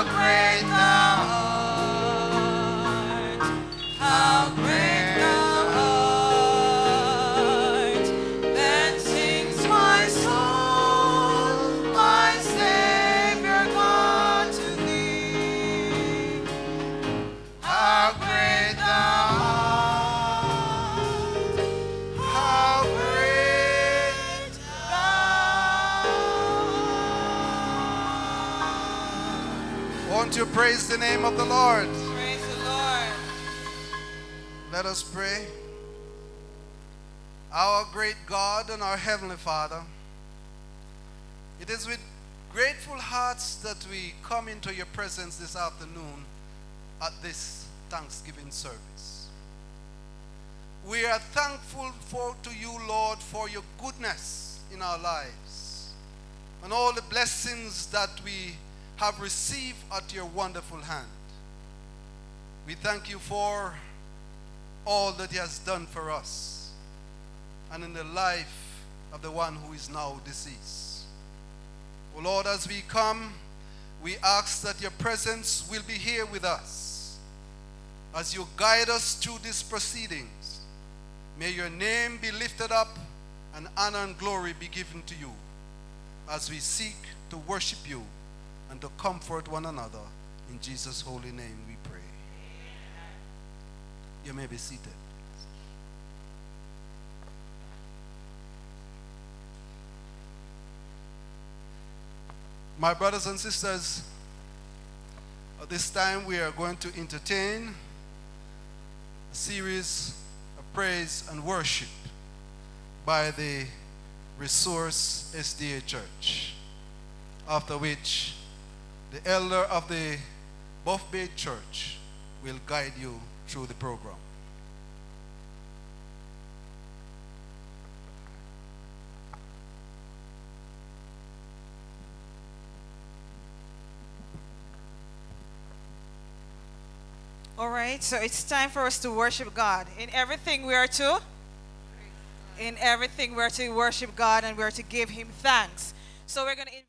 great thou art. How great thou art. Then sings my soul, my Savior God, to thee. How great thou art. How great thou art. Won't you praise the name of the Lord? Praise the Lord. Let us pray. Our great God and our Heavenly Father, it is with grateful hearts that we come into your presence this afternoon at this Thanksgiving service. We are thankful to you, Lord, for your goodness in our lives and all the blessings that we have received at your wonderful hand. We thank you for all that he has done for us and in the life of the one who is now deceased. Oh Lord, as we come, we ask that your presence will be here with us. As you guide us through these proceedings, may your name be lifted up and honor and glory be given to you as we seek to worship you and to comfort one another. In Jesus' holy name we pray. You may be seated. My brothers and sisters, at this time we are going to entertain a series of praise and worship by the Resource SDA Church, after which the elder of the Buff Bay Church will guide you through the program. All right, so it's time for us to worship God. In everything we are to worship God, and we are to give him thanks. So we're going to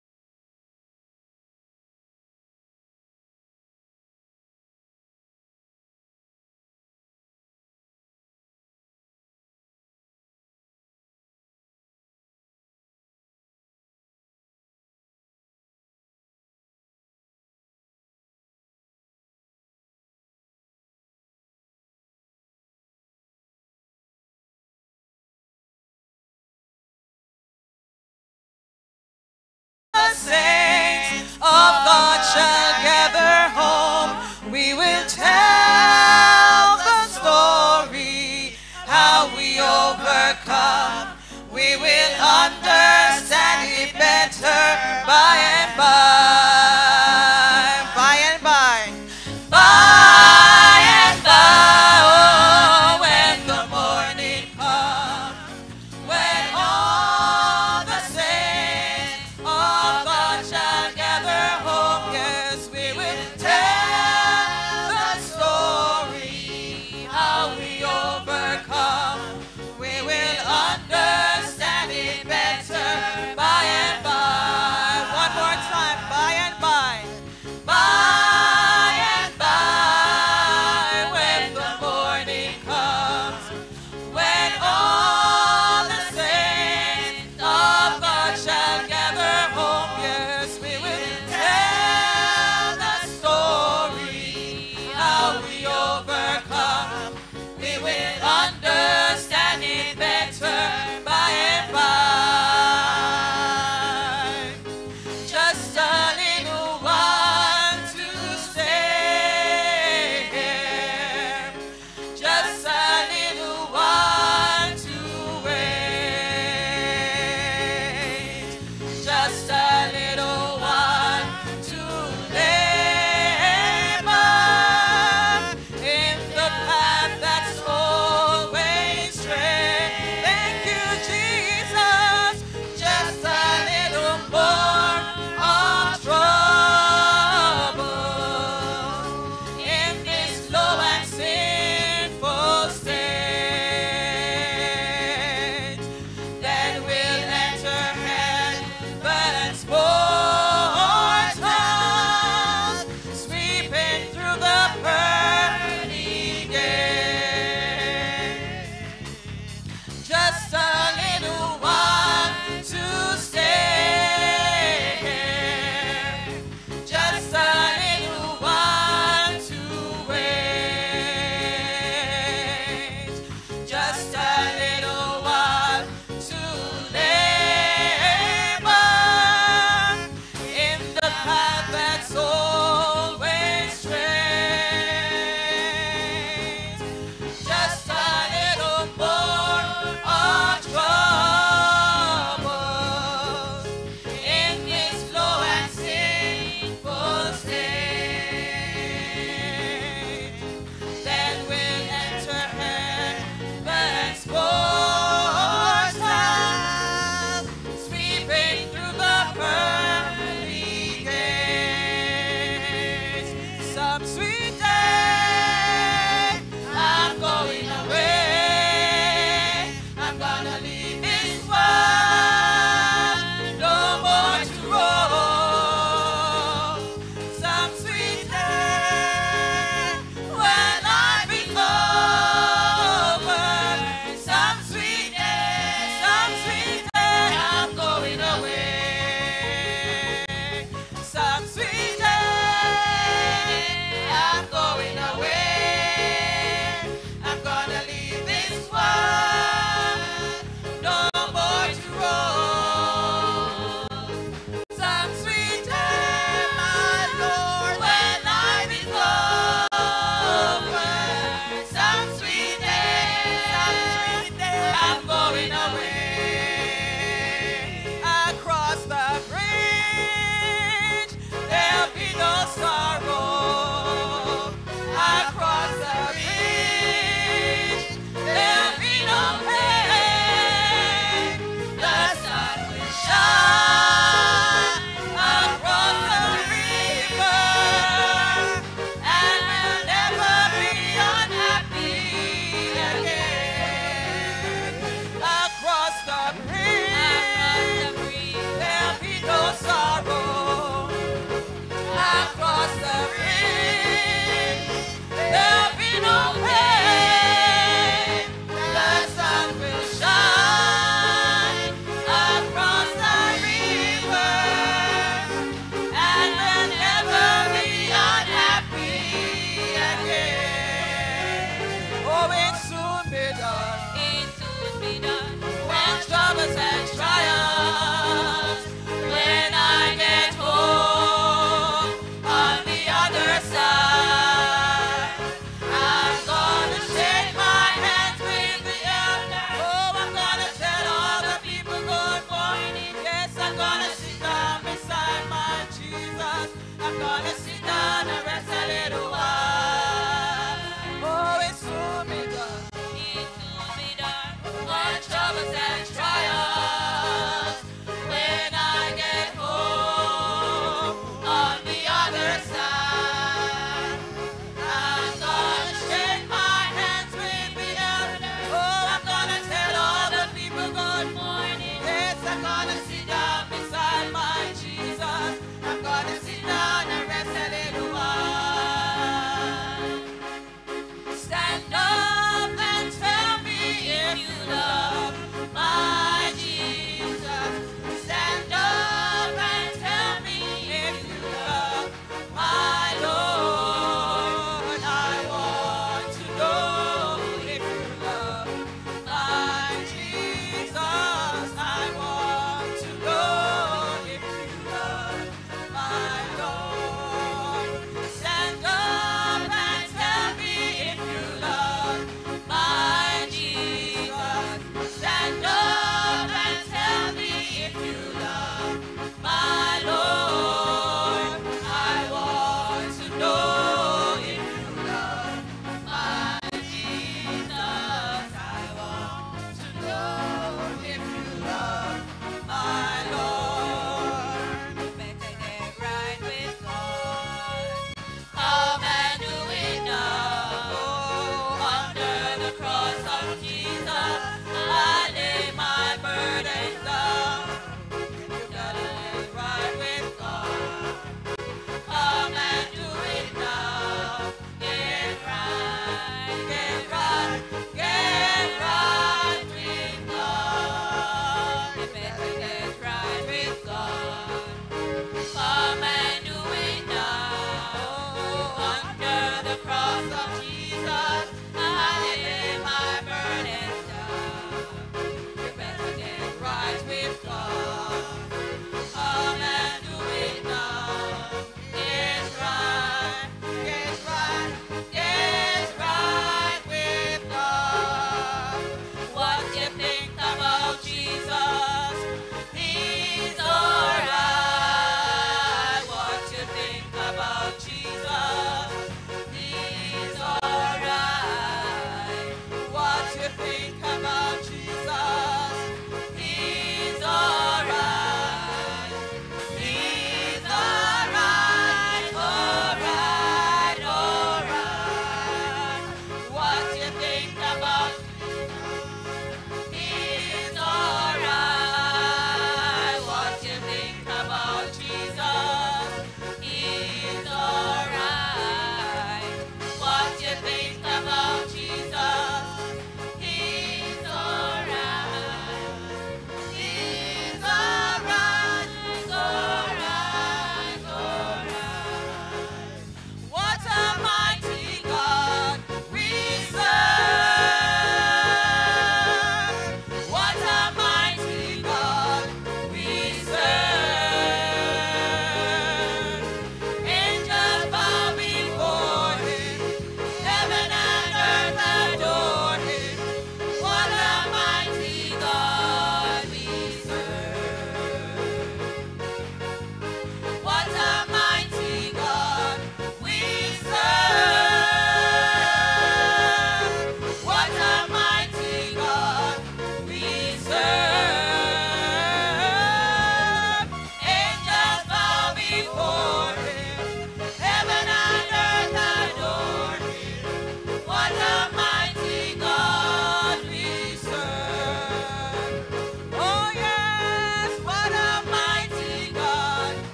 sit down and rest a little while. Oh, it's soon be done. It soon be done. All troubles and trials. When I get home on the other side, I'm gonna shake my hands with the elder. Oh, I'm gonna tell all the people good morning. Yes, I'm gonna sit down beside my Jesus. I'm gonna sit down and rest a little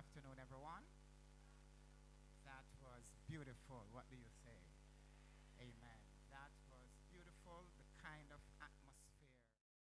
afternoon, everyone. That was beautiful. What do you say? Amen. That was beautiful, the kind of atmosphere.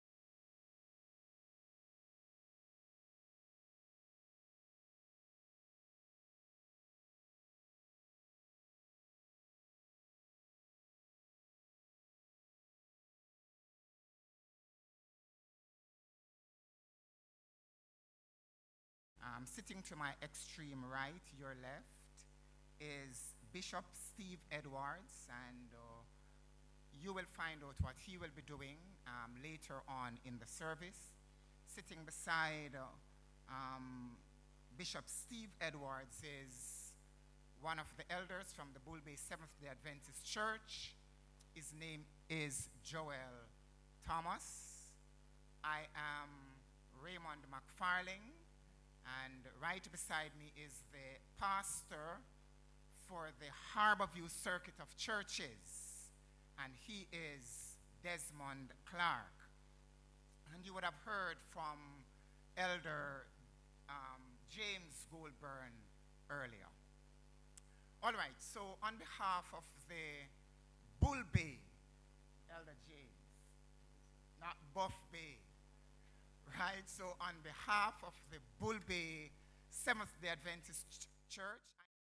Sitting to my extreme right, your left, is Bishop Steve Edwards, and you will find out what he will be doing later on in the service. Sitting beside Bishop Steve Edwards is one of the elders from the Bull Bay Seventh-day Adventist Church. His name is Joel Thomas. I am Raymond McFarling, and right beside me is the pastor for the Harborview Circuit of Churches, and he is Desmond Clark. And you would have heard from Elder James Goldburn earlier. All right, so on behalf of the Bull Bay, Elder James, not Buff Bay, right? So on behalf of the Bull Bay Seventh-day Adventist Church,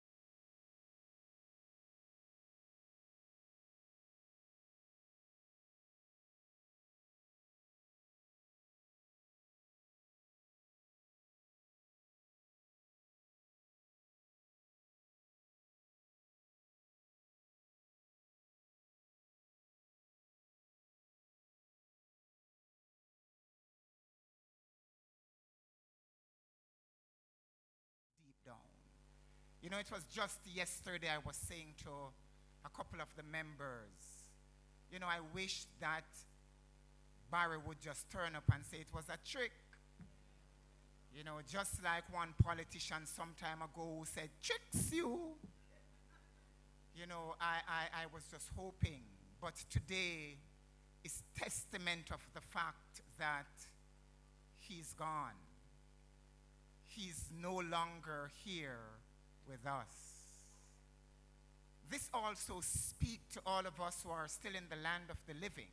deep down. You know, it was just yesterday I was saying to a couple of the members, you know, I wish that Barry would just turn up and say it was a trick. You know, just like one politician some time ago who said, tricks you. You know, I was just hoping, but today is testament of the fact that he's gone. He's no longer here with us. This also speaks to all of us who are still in the land of the living.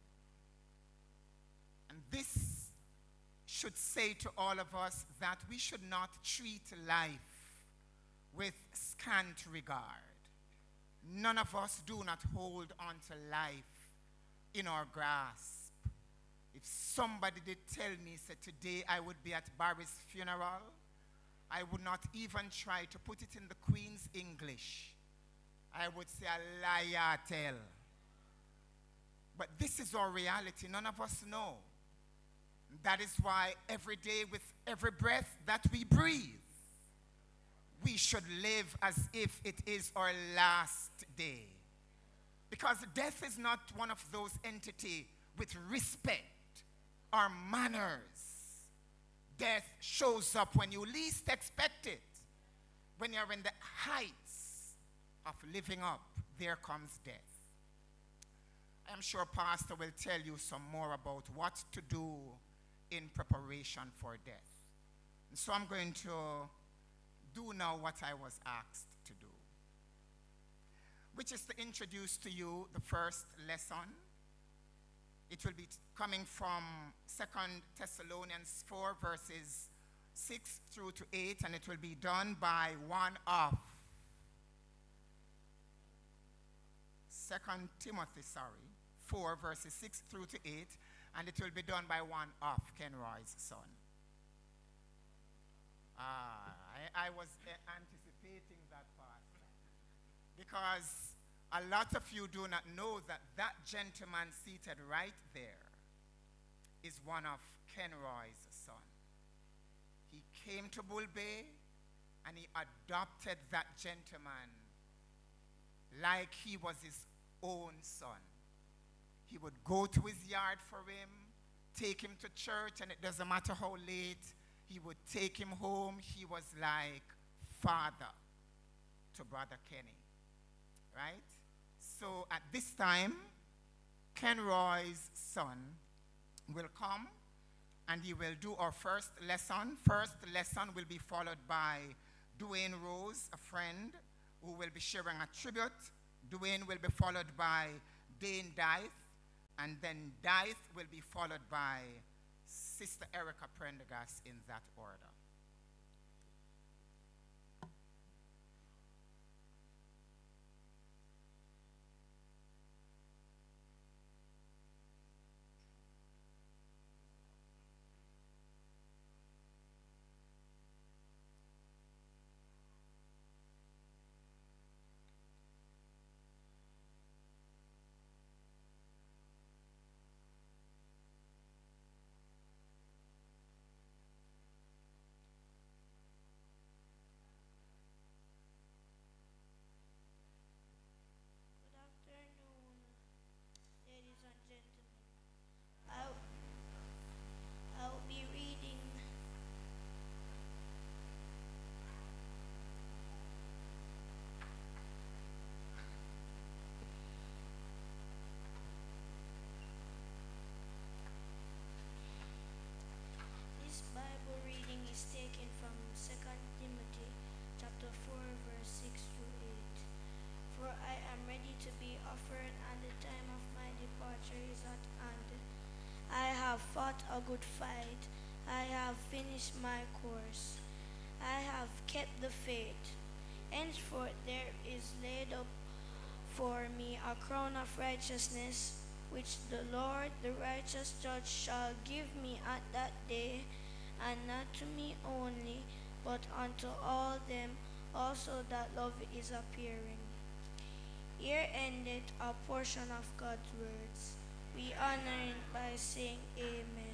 And this should say to all of us that we should not treat life with scant regard. None of us do not hold on to life in our grasp. If somebody did tell me, said today I would be at Barry's funeral, I would not even try to put it in the Queen's English. I would say a liar tell. But this is our reality. None of us know. That is why every day with every breath that we breathe, we should live as if it is our last day. Because death is not one of those entities with respect or manners. Death shows up when you least expect it. When you're in the heights of living up, there comes death. I'm sure Pastor will tell you some more about what to do in preparation for death. And so I'm going to do now what I was asked to do, which is to introduce to you the first lesson. It will be coming from 2 Thessalonians 4, verses 6 through to 8, and it will be done by one of 2 Timothy, 4, verses 6 through to 8, and it will be done by one of Kenroy's son. I was anticipating that part because a lot of you do not know that that gentleman seated right there is one of Kenroy's son. He came to Bull Bay and he adopted that gentleman like he was his own son. He would go to his yard for him, take him to church, and it doesn't matter how late, he would take him home. He was like father to Brother Kenny, right? So at this time, Kenroy's son will come and he will do our first lesson. First lesson will be followed by Dwayne Rose, a friend, who will be sharing a tribute. Dwayne will be followed by Dane Dythe, and then Dythe will be followed by Sister Erica Prendergast in that order. Good afternoon, ladies and gentlemen. I'll be reading this Bible reading is taken from 2 Timothy chapter 4 verse 6 through 8. For I am ready to be offered, and the time of my departure is at hand. I have fought a good fight. I have finished my course. I have kept the faith. Henceforth there is laid up for me a crown of righteousness, which the Lord, the righteous judge, shall give me at that day, and not to me only, but unto all them also that love is appearing. Here endeth a portion of God's words. We honor it by saying amen.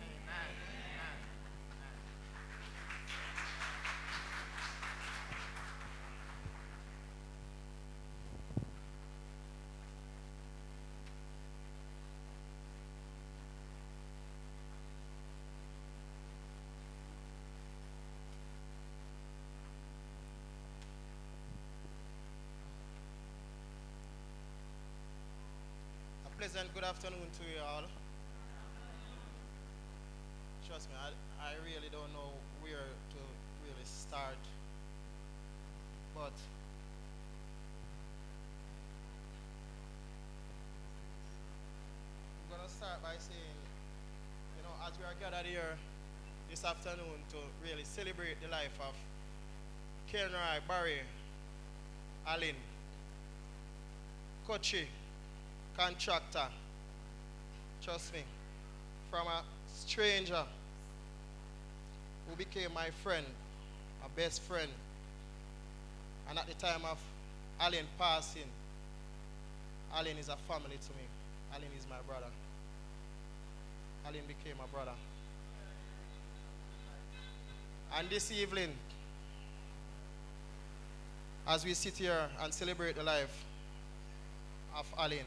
Pleasant good afternoon to you all. Trust me, I really don't know where to really start, but I'm going to start by saying, as we are gathered here this afternoon to really celebrate the life of Kenroy, Barry, Allen, Kochi, contractor, trust me, from a stranger who became my friend, my best friend, and at the time of Allen passing, Allen is a family to me. Allen is my brother. Allen became a brother. And this evening, as we sit here and celebrate the life of Allen,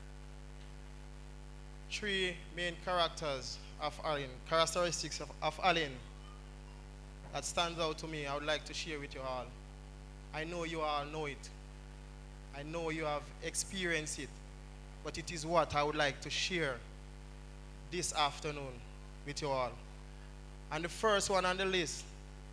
three main characters of Allen, characteristics of Allen that stands out to me, I would like to share with you all. I know you all know it. I know you have experienced it, but it is what I would like to share this afternoon with you all. And the first one on the list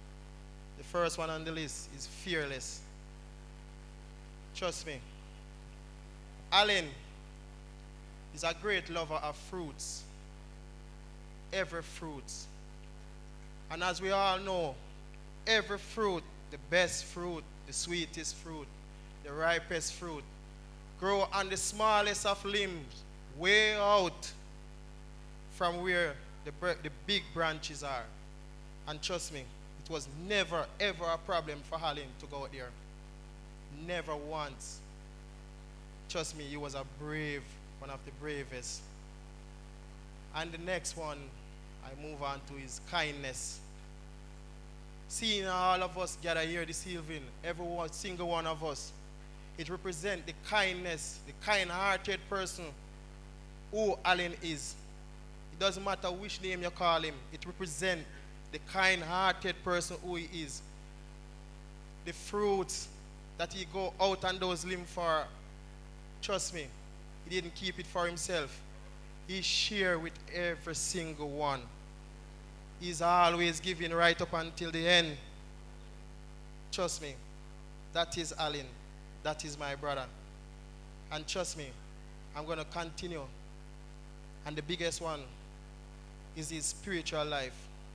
is fearless. Trust me. Allen is a great lover of fruits, every fruit. And as we all know, every fruit, the best fruit, the sweetest fruit, the ripest fruit, grow on the smallest of limbs, way out from where the big branches are. And trust me, it was never, ever a problem for Allen to go out there. Never once. Trust me, he was a brave, one of the bravest. And the next one I move on to is kindness. Seeing all of us gather here this evening, every single one of us, it represents the kindness, the kind-hearted person who Allen is. It doesn't matter which name you call him, it represents the kind-hearted person who he is. The fruits that he go out on those limbs for, trust me, he didn't keep it for himself. He shared with every single one. He's always giving right up until the end. Trust me, that is Alan. That is my brother. And trust me, I'm going to continue. And the biggest one is his spiritual life.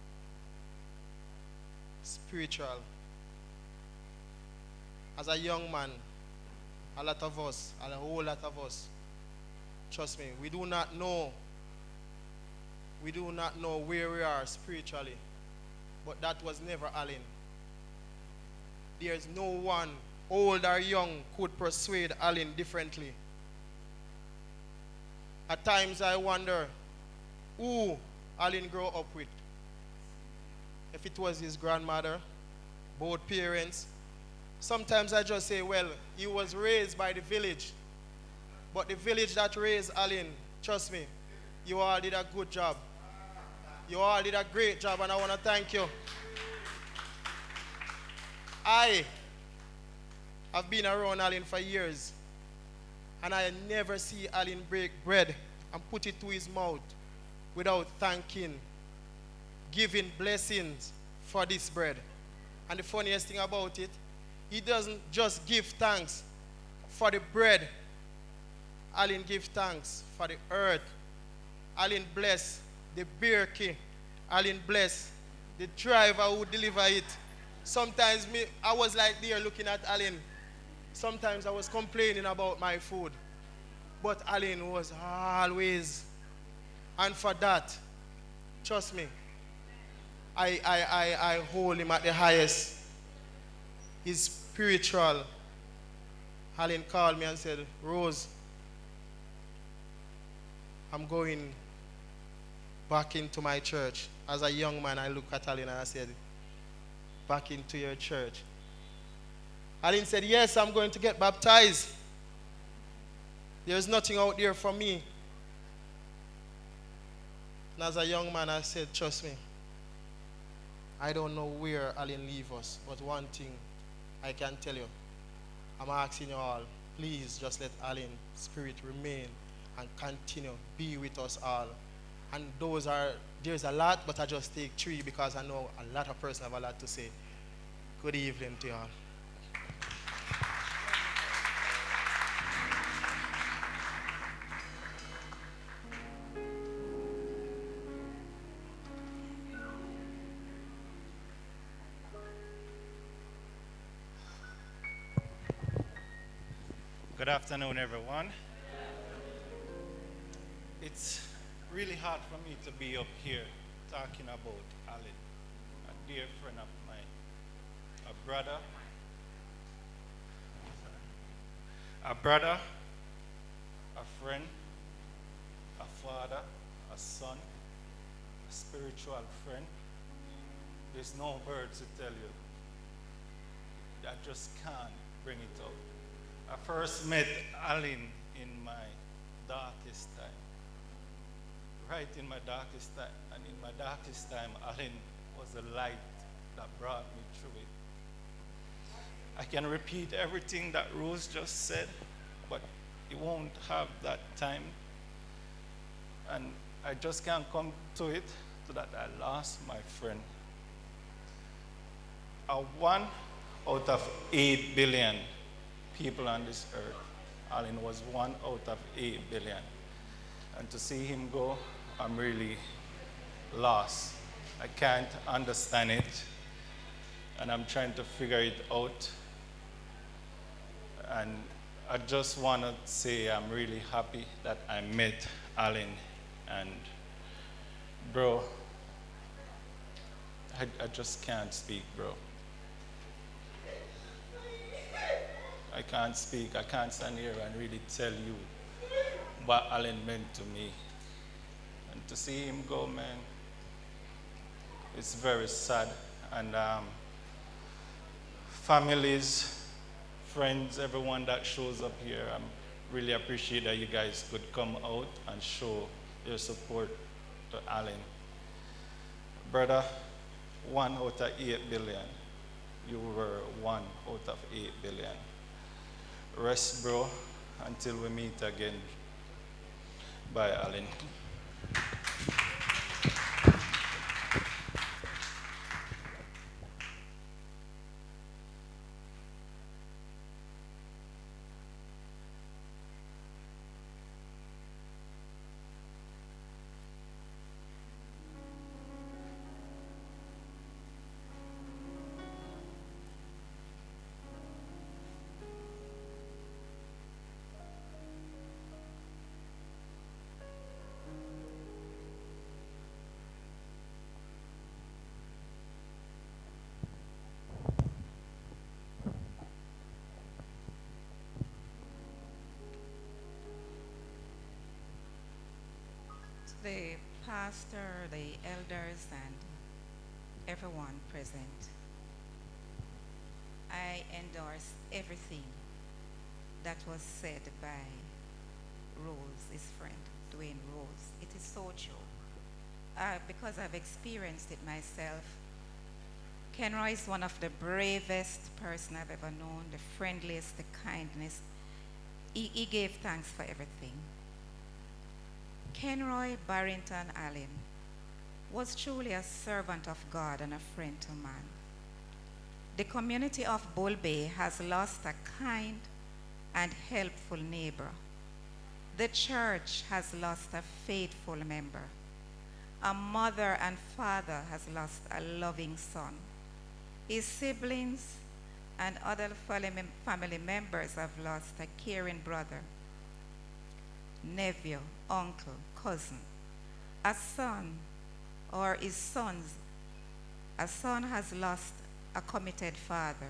Spiritual. As a young man, a lot of us, a whole lot of us, trust me, we do not know where we are spiritually. But that was never Alan. There's no one, old or young, could persuade Alan differently. At times I wonder who Alan grew up with. If it was his grandmother, both parents. Sometimes I just say, well, he was raised by the village. But the village that raised Alan, trust me, you all did a good job. You all did a great job, and I want to thank you. I have been around Alan for years, and I never see Alan break bread and put it to his mouth without thanking, giving blessings for this bread. And the funniest thing about it, he doesn't just give thanks for the bread. Alan gives thanks for the earth. Alan bless the beer key. Alan bless the driver who deliver it. Sometimes I was like there looking at Alan. Sometimes I was complaining about my food. But Alan was always. And for that, trust me, I hold him at the highest. He's spiritual. Alan called me and said, Rose, I'm going back into my church. As a young man, I looked at Alan and I said, back into your church. Alan said, yes, I'm going to get baptized. There's nothing out there for me. And as a young man, I said, trust me, I don't know where Alan leave us, but one thing I can tell you, I'm asking you all, please just let Alan's spirit remain and continue, be with us all. And there's a lot, but I just take 3 because I know a lot of persons have a lot to say. Good evening to you all. Good afternoon, everyone. It's really hard for me to be up here talking about Alan, a dear friend of mine, a brother, a friend, a father, a son, a spiritual friend. There's no words to tell you. I just can't bring it up. I first met Alan in my darkest time. Right in my darkest time. And in my darkest time, Alan was the light that brought me through it. I can repeat everything that Rose just said, but it won't have that time. And I just can't come to it so that I lost my friend. A 1 out of 8 billion people on this earth. Alan was 1 out of 8 billion. And to see him go, I'm really lost. I can't understand it. And I'm trying to figure it out. And I just want to say I'm really happy that I met Alan. And bro, I just can't speak, bro. I can't speak. I can't stand here and really tell you what Alan meant to me. And to see him go, man, it's very sad. And families, friends, everyone that shows up here, I really appreciate that you guys could come out and show your support to Alan. Brother, 1 out of 8 billion. You were 1 out of 8 billion. Rest, bro, until we meet again. Bye, Alan. the pastor, the elders, and everyone present, I endorse everything that was said by Rose, his friend, Dwayne Rose. It is so true. Because I've experienced it myself, Kenroy is one of the bravest person I've ever known, the friendliest, the kindest. He gave thanks for everything. Kenroy Barrington Allen was truly a servant of God and a friend to man. The community of Bull Bay has lost a kind and helpful neighbor. The church has lost a faithful member. A mother and father has lost a loving son. His siblings and other family members have lost a caring brother, nephew, uncle, cousin, a son, or his sons. A son has lost a committed father.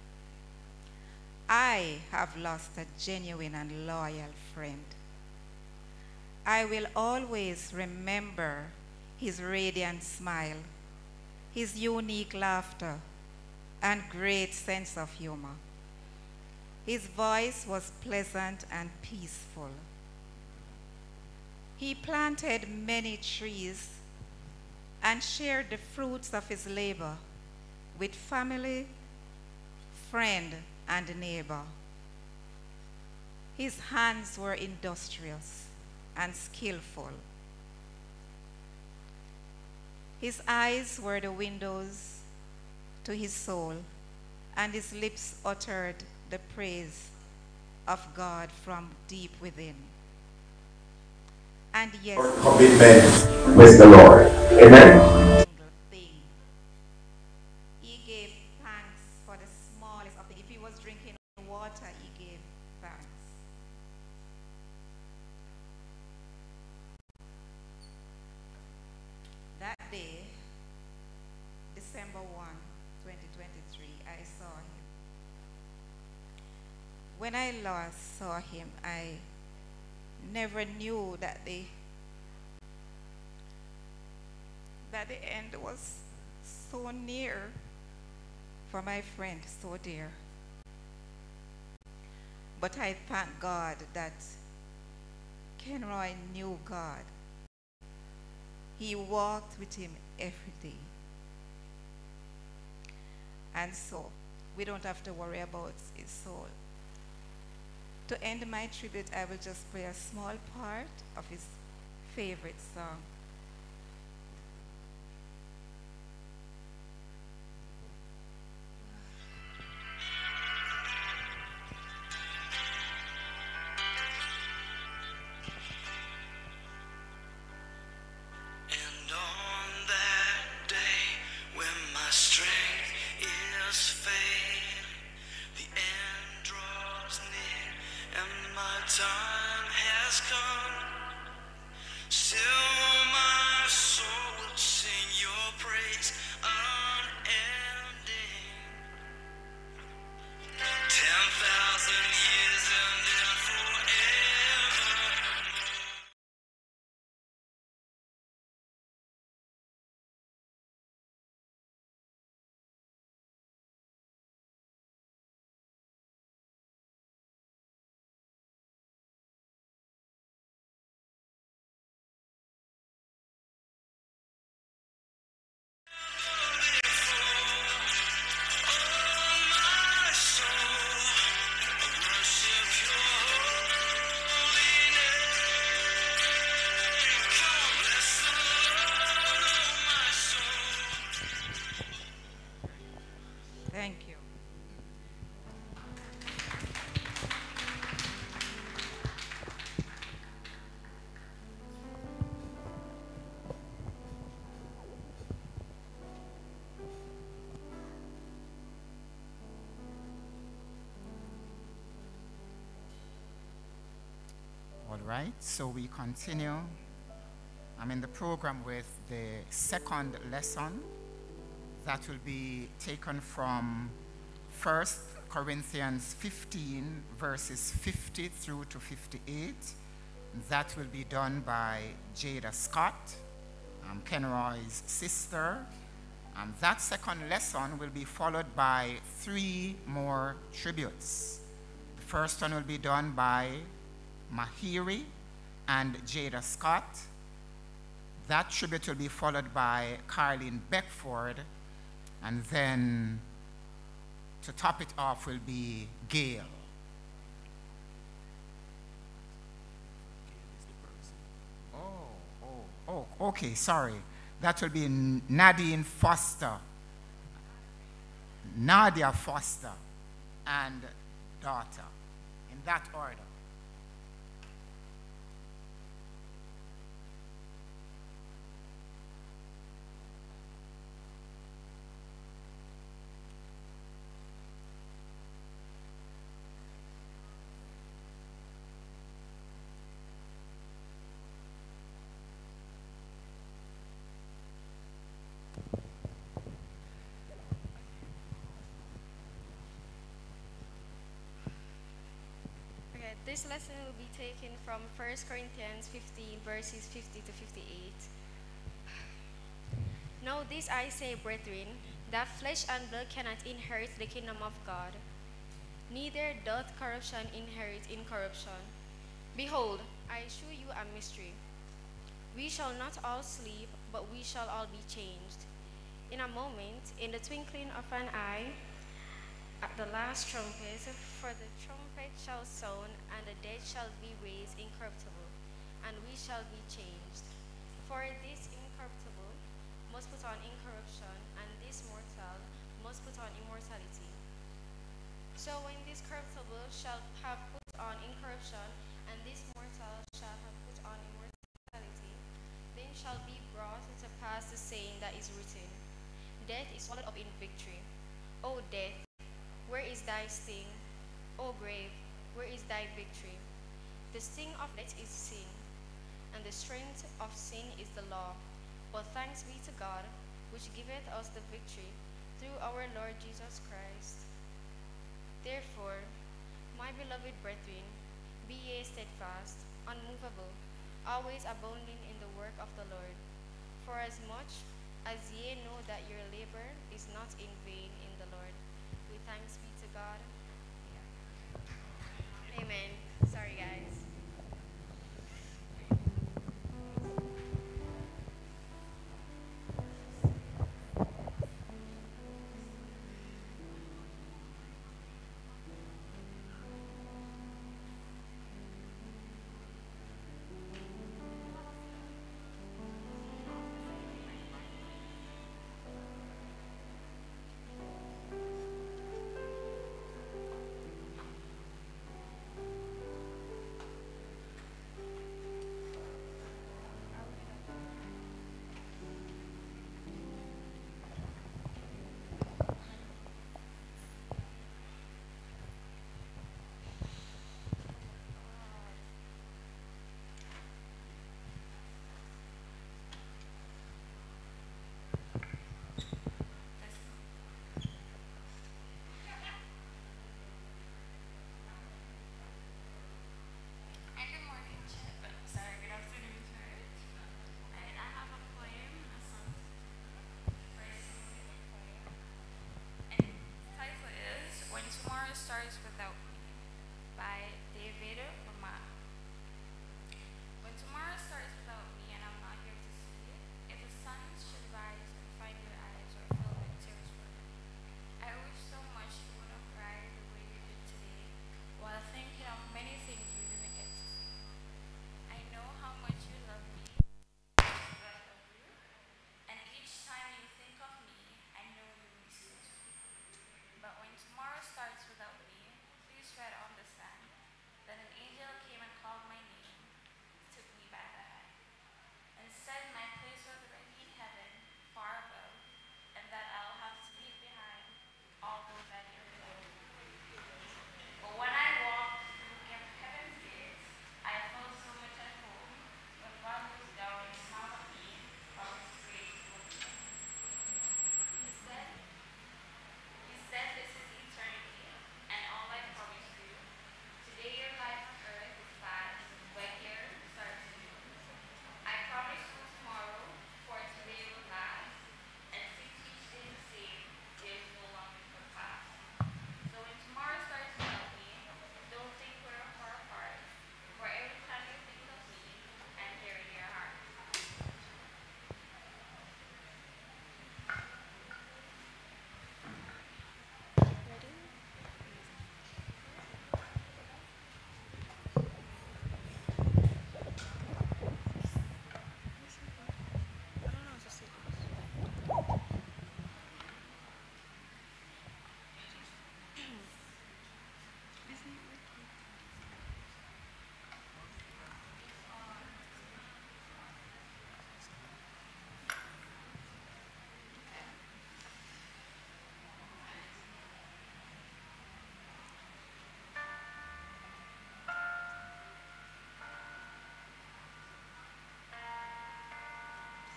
I have lost a genuine and loyal friend. I will always remember his radiant smile, his unique laughter, and great sense of humor. His voice was pleasant and peaceful. He planted many trees and shared the fruits of his labor with family, friend, and neighbor. His hands were industrious and skillful. His eyes were the windows to his soul, and his lips uttered the praise of God from deep within. And yes, commitment with the Lord. Amen. thing. He gave thanks for the smallest of things. If he was drinking water, he gave thanks. That day, December 1, 2023, I saw him. When I last saw him, I never knew that the end was so near for my friend, so dear. But I thank God that Kenroy knew God. He walked with him every day. And so we don't have to worry about his soul. To end my tribute, I will just play a small part of his favorite song. And on that day when my strength is failing, the end draws near and my time has come. Still my soul will sing your praise unending. 10,000 years and then forever. Thank you. All right, so we continue. I'm in the program with the second lesson that will be taken from 1 Corinthians 15, verses 50 through to 58. That will be done by Jada Scott, Kenroy's sister. That second lesson will be followed by 3 more tributes. The first one will be done by Mahiri and Jada Scott. That tribute will be followed by Carlene Beckford, and then to top it off will be Gail. Oh, okay, sorry. That will be Nadine Foster, Nadia Foster, and daughter, in that order. This lesson will be taken from 1 Corinthians 15, verses 50 to 58. Know this I say, brethren, that flesh and blood cannot inherit the kingdom of God, neither doth corruption inherit incorruption. Behold, I shew you a mystery. We shall not all sleep, but we shall all be changed. In a moment, in the twinkling of an eye, at the last trumpet, for the trumpet shall sound, and the dead shall be raised incorruptible, and we shall be changed. For this incorruptible must put on incorruption, and this mortal must put on immortality. So when this corruptible shall have put on incorruption, and this mortal shall have put on immortality, then shall be brought to pass the saying that is written, Death is swallowed up in victory. O death, where is thy sting? O grave, where is thy victory? The sting of death is sin, and the strength of sin is the law. But thanks be to God, which giveth us the victory through our Lord Jesus Christ. Therefore, my beloved brethren, be ye steadfast, unmovable, always abounding in the work of the Lord. For as much as ye know that your labor is not in vain in the Lord. With thanks be to God. Amen. Sorry, guys.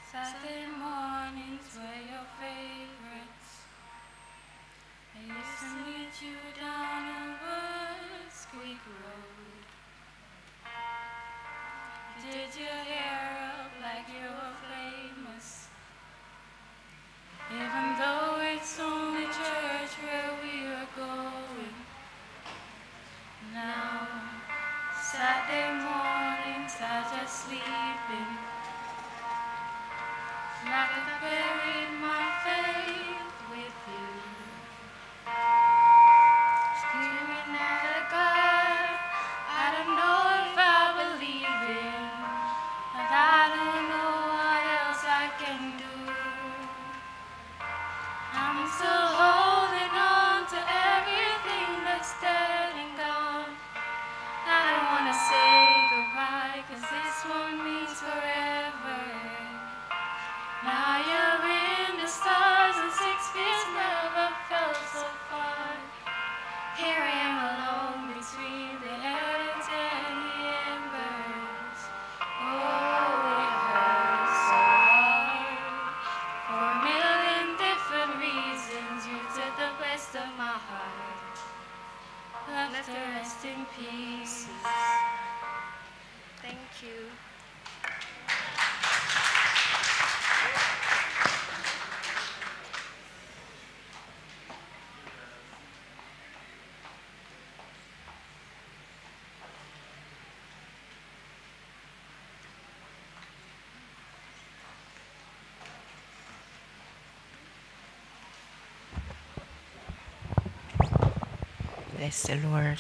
Saturday mornings were your favorites. I used to meet you down on Woods Creek Road. You did your hair up like you were famous, even though it's only church where we are going. Now, Saturday mornings I just sleeping, like I buried my faith with you. Screaming at a God I don't know if I believe in, and I don't know what else I can do. I'm still holding on to everything that's dead and gone. I don't wanna say goodbye, 'cause this one means forever. Now you're in the stars and 6 feet never felt so far. Here I am alone between the heavens and the embers. Oh, it hurts so hard for a million different reasons. You took the best of my heart, left the rest in pieces. Thank you. Bless the Lord.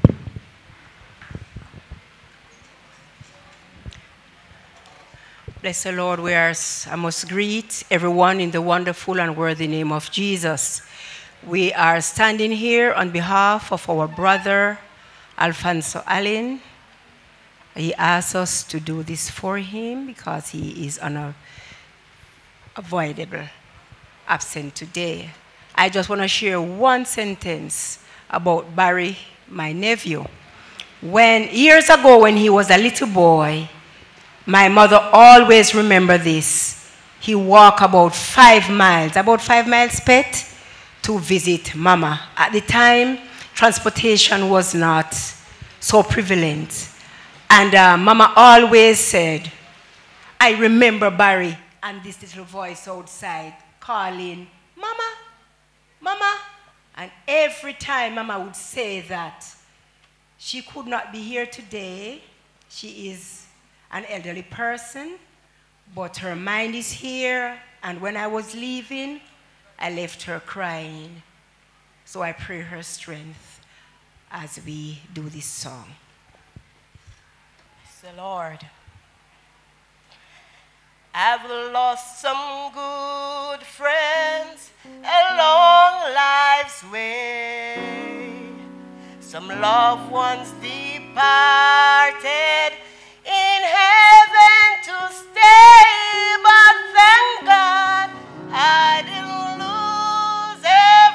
Bless the Lord. I must greet everyone in the wonderful and worthy name of Jesus. We are standing here on behalf of our brother, Alfonso Allen. He asked us to do this for him because he is unavoidable absent today. I just want to share one sentence about Barry, my nephew. Years ago when he was a little boy, my mother always remembered this. He walked about 5 miles, Pet, to visit Mama. At the time, transportation was not so prevalent. And Mama always said, I remember Barry and this little voice outside calling, Mama, Mama. And every time Mama would say that, she could not be here today. She is an elderly person, but her mind is here. And when I was leaving, I left her crying. So I pray her strength as we do this song. Praise the Lord. I've lost some good friends along life's way. Some loved ones departed in heaven to stay, but thank God I didn't lose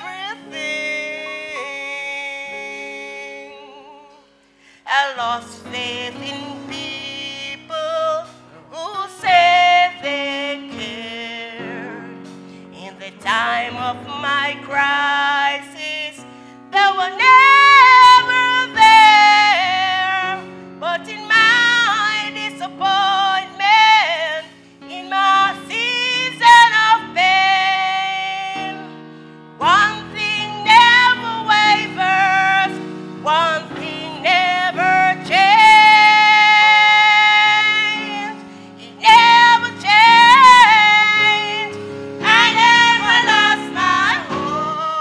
everything. I lost faith in people who said they cared. In the time of my crisis, they were never there. But in my disappointment, in my season of pain, one thing never wavers, one thing never changes. It never changed. I never lost my hope.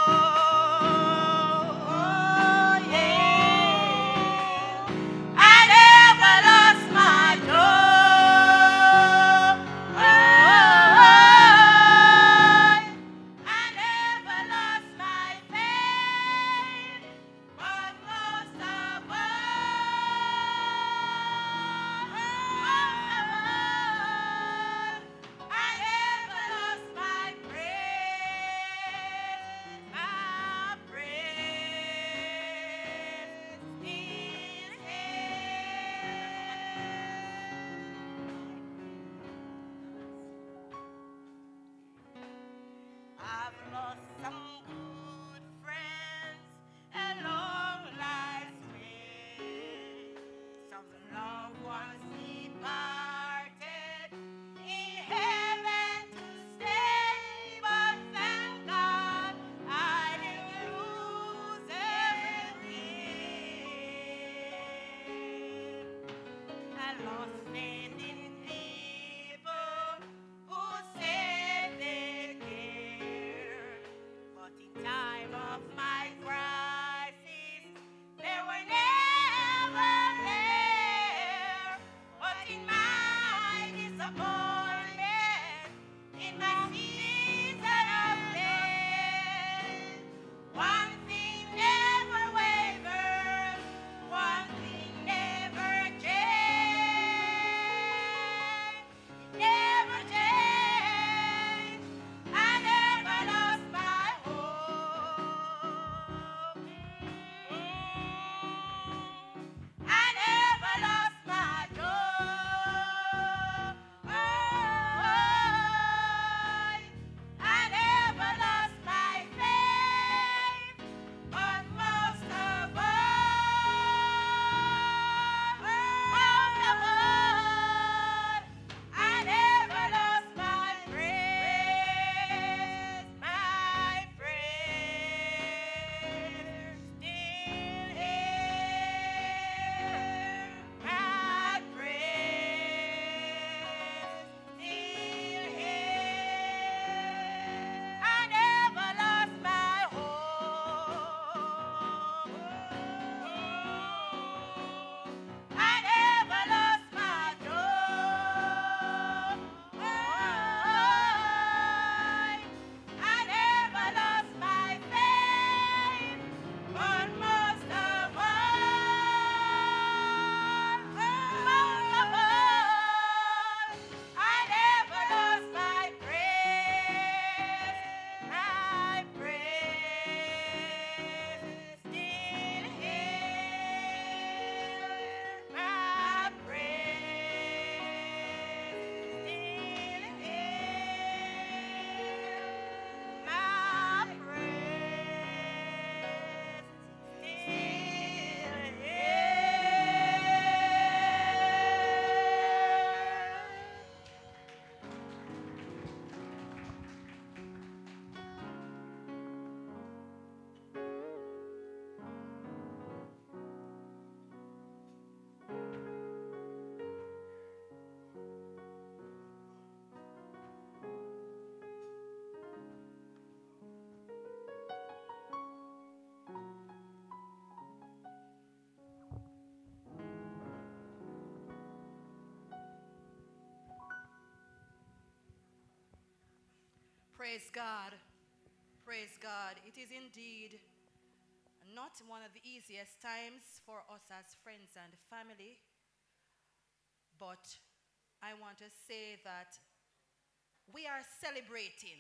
Praise God. Praise God. It is indeed not one of the easiest times for us as friends and family, but I want to say that we are celebrating,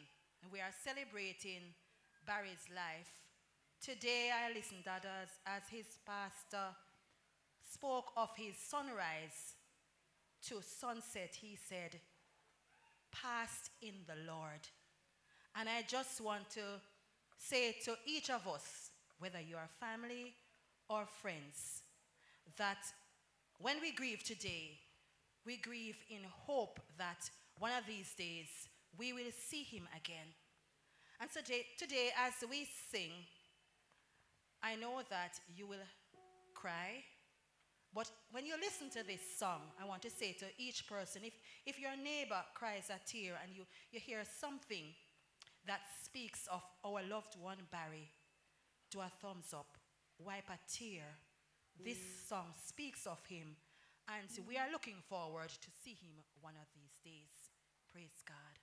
Barry's life. Today I listened at us as his pastor spoke of his sunrise to sunset. He said, "Past in the Lord." And I just want to say to each of us, whether you are family or friends, that when we grieve today, we grieve in hope that one of these days we will see him again. And so today as we sing, I know that you will cry, but when you listen to this song, I want to say to each person, if your neighbor cries a tear and you hear something that speaks of our loved one Barry, do a thumbs up, wipe a tear. This song speaks of him, and we are looking forward to see him one of these days. Praise God.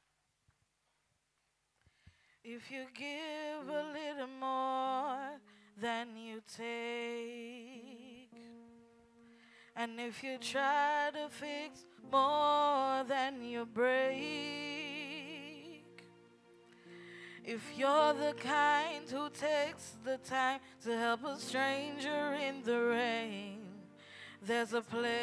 If you give a little more than you take, and if you try to fix more than you break, if you're the kind who takes the time to help a stranger in the rain, there's a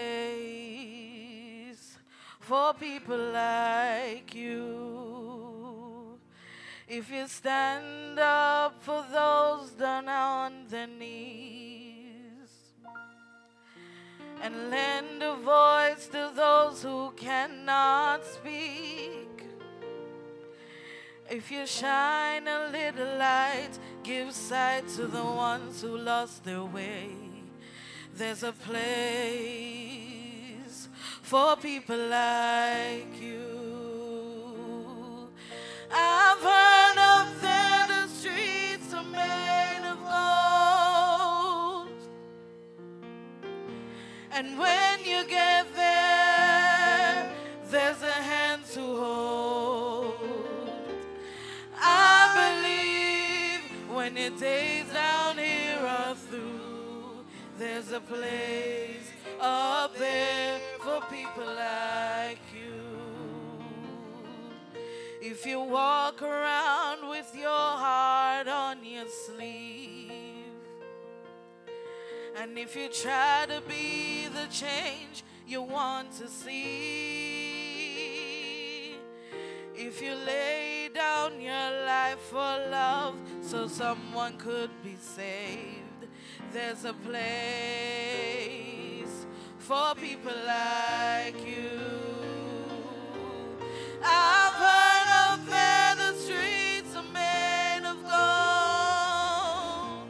place for people like you. If you stand up for those down on their knees and lend a voice to those who cannot speak, if you shine a little light, give sight to the ones who lost their way, there's a place for people like you. I've heard of there the streets are made of gold, and when you get there, there's a hand to hold. I believe when your days down here are through, there's a place up there for people like you. If you walk around with your heart on your sleeve, and if you try to be the change you want to see, if you lay down your life for love so someone could be saved, there's a place for people like you. I've heard of there the streets are made of gold,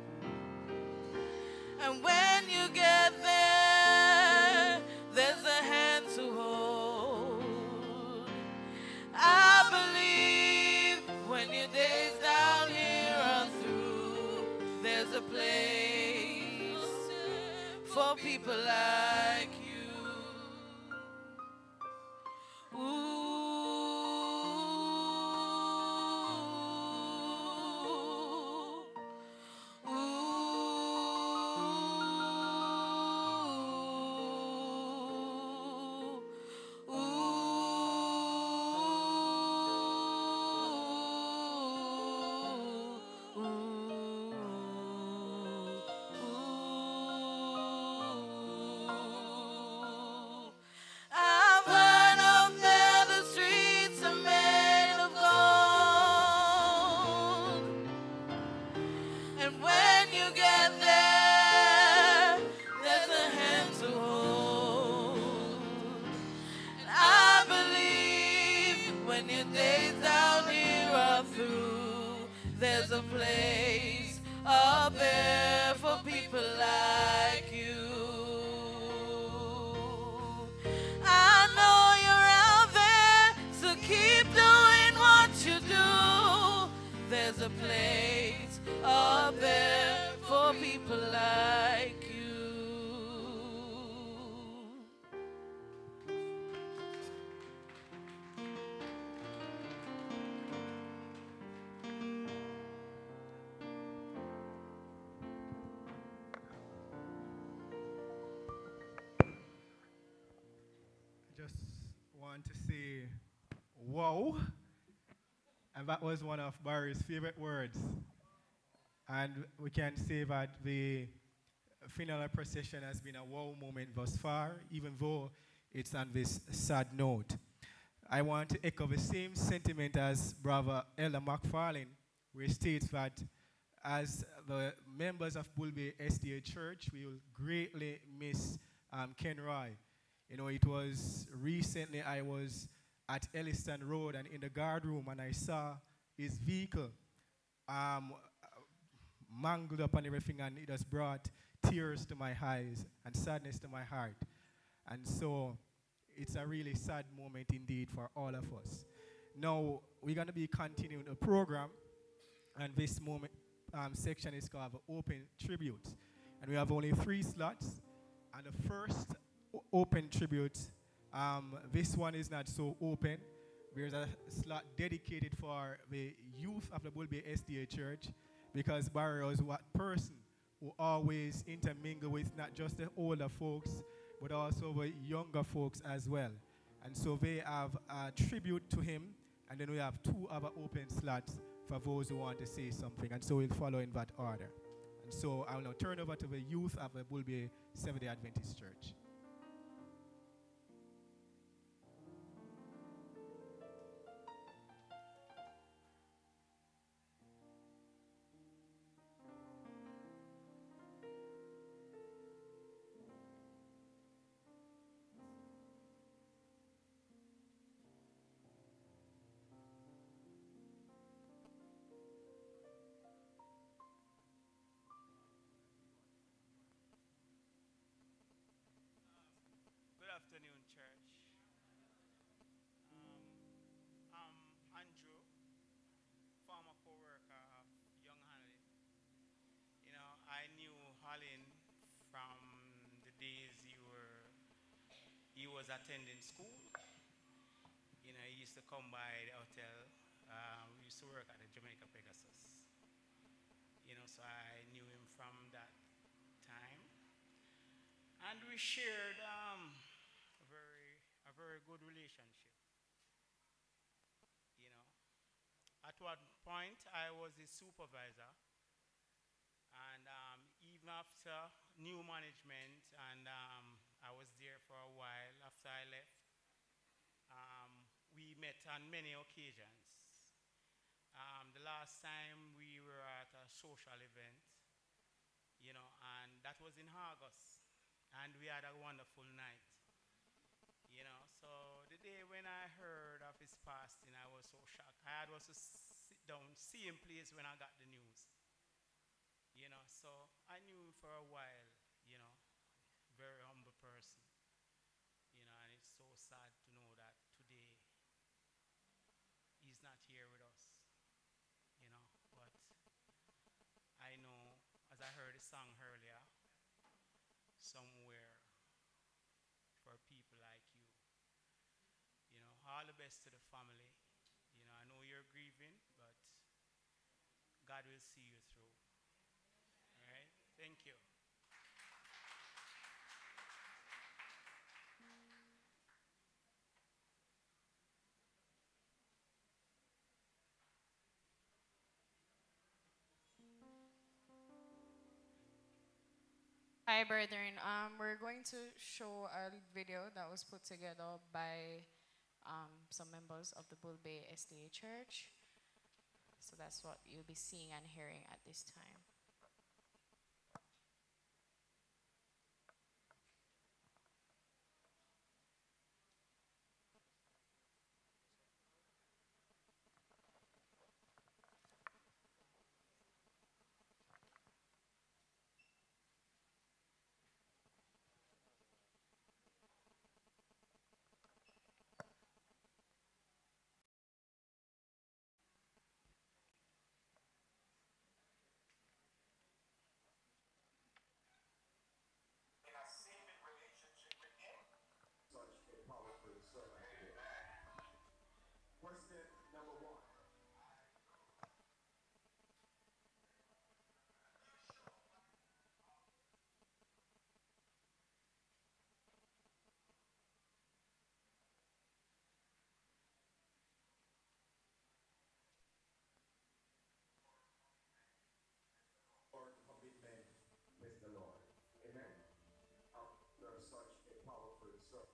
and when you get there, there's a hand to hold. I believe when your days down here are through, there's a place for people like you. Ooh. I've heard of there the streets are made of gold, and when you get there, there's a hand to hold. And I believe when your days down here are through, there's a place up there for people like you. I know you're out there, so keep doing what you do. There's a place up there for people like you. want to say, wow. And that was one of Barry's favorite words. And we can say that the funeral procession has been a wow moment thus far, even though it's on this sad note. I want to echo the same sentiment as Brother Elder McFarlane, where he states that as the members of Bulby SDA Church, we will greatly miss Kenroy. You know, it was recently I was at Elliston Road and in the guard room, and I saw his vehicle mangled up and everything, and it has brought tears to my eyes and sadness to my heart. And so it's a really sad moment indeed for all of us. Now, we're going to be continuing the program, and this moment section is called the Open Tribute. And we have only 3 slots, and the first open tribute, this one is not so open. There's a slot dedicated for the youth of the Bulby SDA Church, because Barry was what person who always intermingle with not just the older folks, but also the younger folks as well. And so they have a tribute to him, and then we have 2 other open slots for those who want to say something. And so we'll follow in that order. And so I'll now turn over to the youth of the Bulby Seventh-day Adventist Church. Good afternoon, church. I'm Andrew, former co-worker of Young Hallin. You know, I knew Hallin from the days he was attending school. You know, he used to come by the hotel. We used to work at the Jamaica Pegasus. You know, so I knew him from that time. And we shared a very good relationship. You know, at one point I was his supervisor, and even after new management, and I was there for a while after I left, we met on many occasions. The last time we were at a social event, you know, and that was in August, and we had a wonderful night. You know, so the day when I heard of his passing, I was so shocked. I had also sit down, same place when I got the news. You know, so I knew him for a while, you know, very humble person. You know, and it's so sad to know that today he's not here with us. You know, but I know, as I heard the song earlier, somewhere for people like you. You know, all the best to the family. You know, I know you're grieving, but God will see you through. All right? Thank you. Hi, brethren. We're going to show a video that was put together by some members of the Bull Bay SDA Church. So that's what you'll be seeing and hearing at this time. Lord. Amen. After such a powerful sermon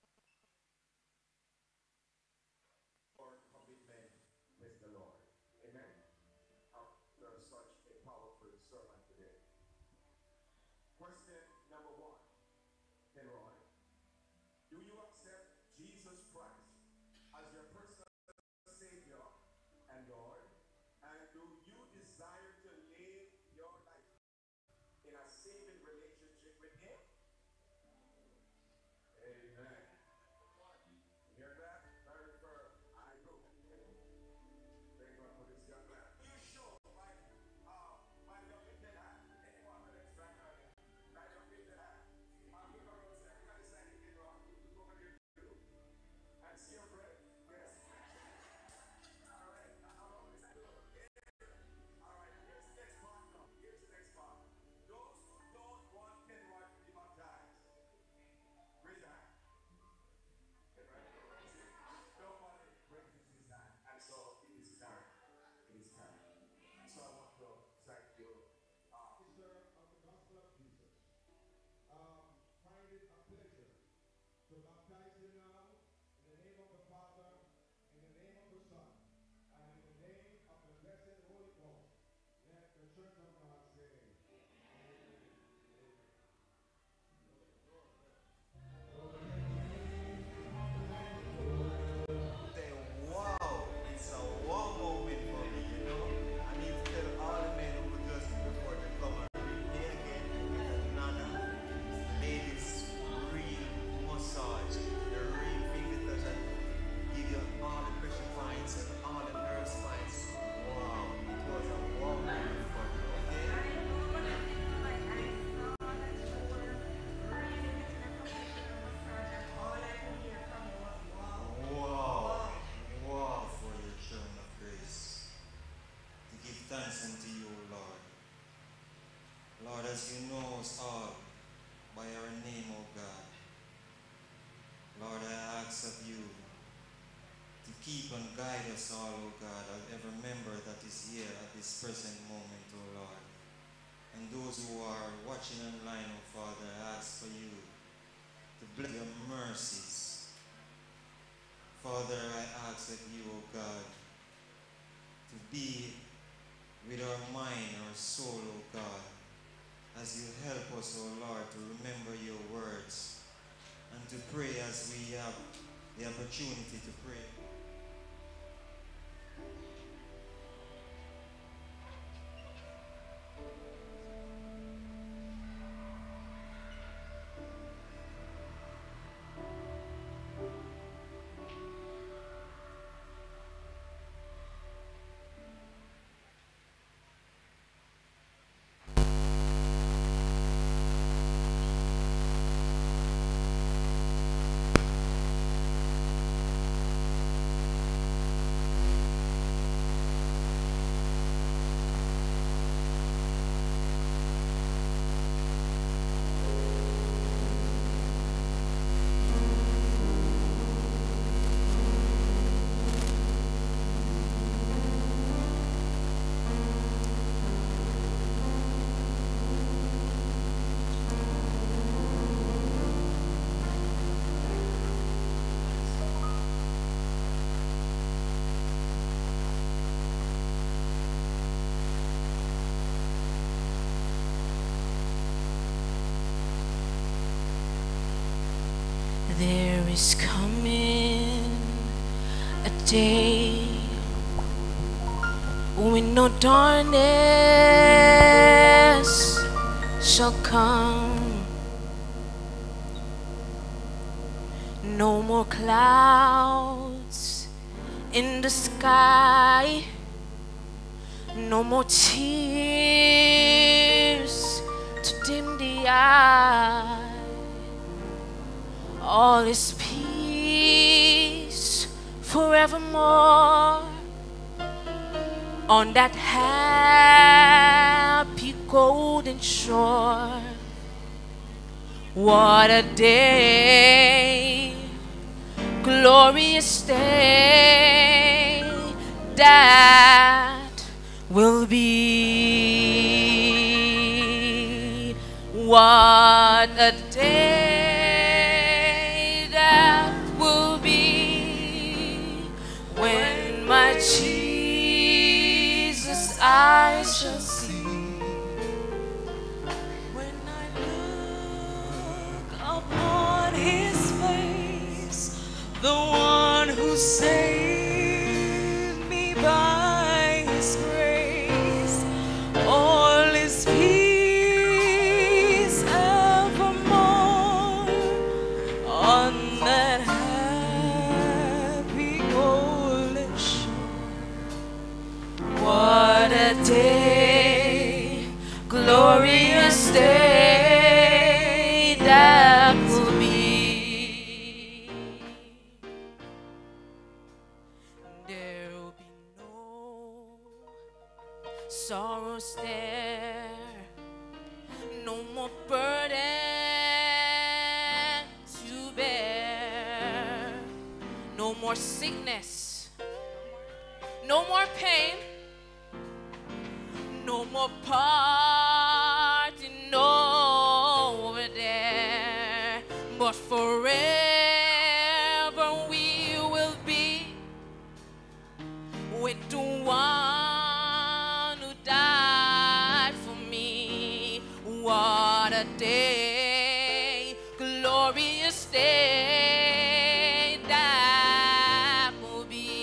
or commitment, praise the Lord. Amen. After such a powerful sermon today. Question number one, Kenroy. Do you accept Jesus Christ as your personal Savior and Lord? And do you desire to live your life in a saving relationship with Him? Amen. You hear that? Very firm. I do. Thank God for this young man. You show by your lifted hand. Anyone with it right now? By your lifted hand. Look around and say, I got this hand in the rock. Look over there too. And see your friend? Yes. All right. How long is that? All right. Here's the next part now. Here's the next part. Those who don't want Kenroy to be baptized, raise your hand. Nobody raises his hand. And so it is time. It is time. So I want to thank you. Sister of the Gospel of Jesus. Find it a pleasure to baptize you now in the name of the Father, in the name of the Son, and in the name of the blessed Holy Ghost. Let the church of God say, wow, it's a wow moment for me, you know. I need to tell all the men who just before they come and replay again with another ladies real massage, the real finger touch and give you all the pressure points and all the nerve spines. Wow, it was a wow moment for me, okay? Wow, wow for your throne of grace. To give thanks unto you, Lord. Lord, as you know us all by our name, O God. Lord, I ask of you to keep and guide us all, O God, of every member that is here at this present moment, O Lord. And those who are watching online, O Father, I ask for you to bless your mercies. Father, I ask of you, O God, to be with our mind, our soul, O God, as you help us, O Lord, to remember your words and to pray as we have the opportunity to pray. There is coming a day when no darkness shall come, no more clouds in the sky, no more tears to dim the eye. All is peace forevermore on that happy golden shore. What a day, glorious day that will be. What a day that will be when my Jesus I shall see. When I look upon his face, the one who saved me by his grace, all is peace evermore on that happy golden shore. What a day, glorious day that will be. There will be no sorrows there, no more burden to bear, no more sickness, no more pain, no more parting over there, but forever we will be with the one who died for me. What a day, glorious day that will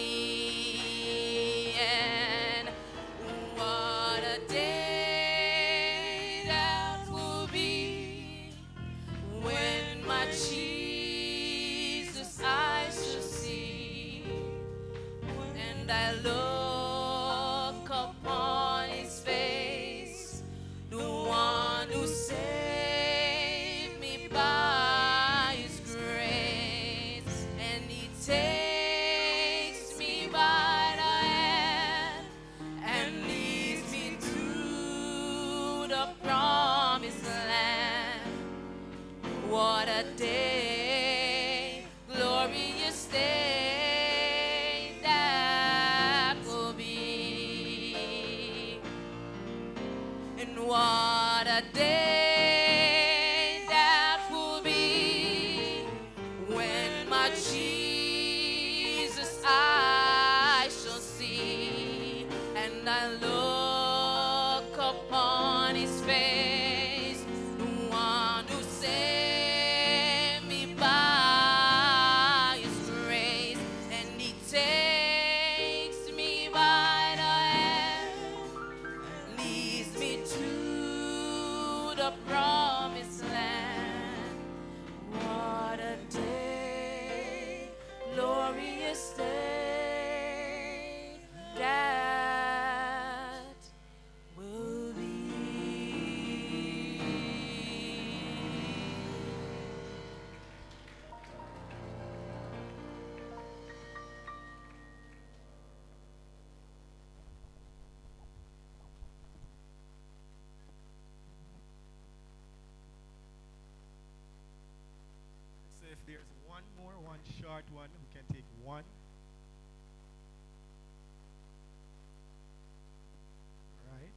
be. And what a day that will be when my Jesus I shall see. And I look upon his face, the one who saved me by his grace. And he takes me by the hand and leads me to the promised land. What a day, glorious day that will be. And what a day that will be when my Jesus I shall see. And I look upon his face, the one who saved me by his grace. And he takes me by the hand, leads me to the promised land. What a day, glorious day that will be. So if there's one short one, we can take one. Right.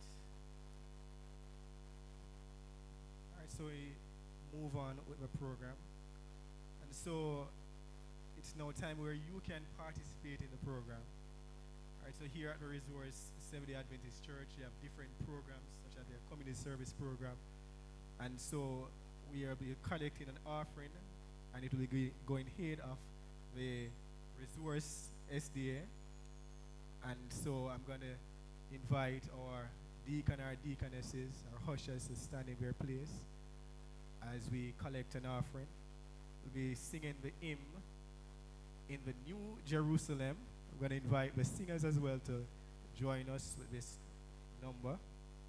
All right, so we move on with the program. And so it's now time where you can participate in the program. All right, so here at the Resource Seventh-day Adventist Church, we have different programs, such as their community service program. And so we are be collecting an offering, and it will be going ahead of the Resource SDA. And so I'm going to invite our deacon, our deaconesses, our ushers to stand in their place as we collect an offering. We'll be singing the hymn in the New Jerusalem. I'm going to invite the singers as well to join us with this number.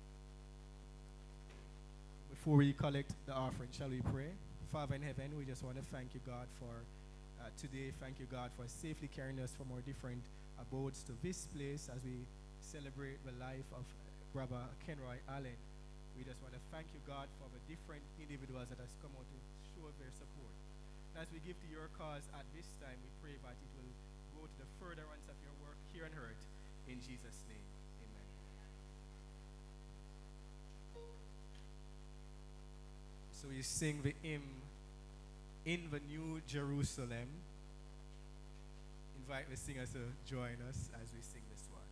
Before we collect the offering, shall we pray? Father in heaven, we just want to thank you, God, for today. Thank you, God, for safely carrying us from our different abodes to this place as we celebrate the life of Brother Kenroy Allen. We just want to thank you, God, for the different individuals that has come out to show their support. And as we give to your cause at this time, we pray that it will go to the furtherance of your work here on earth. In Jesus' name, amen. So we sing the hymn, In the New Jerusalem. Invite the singers to join us as we sing this one.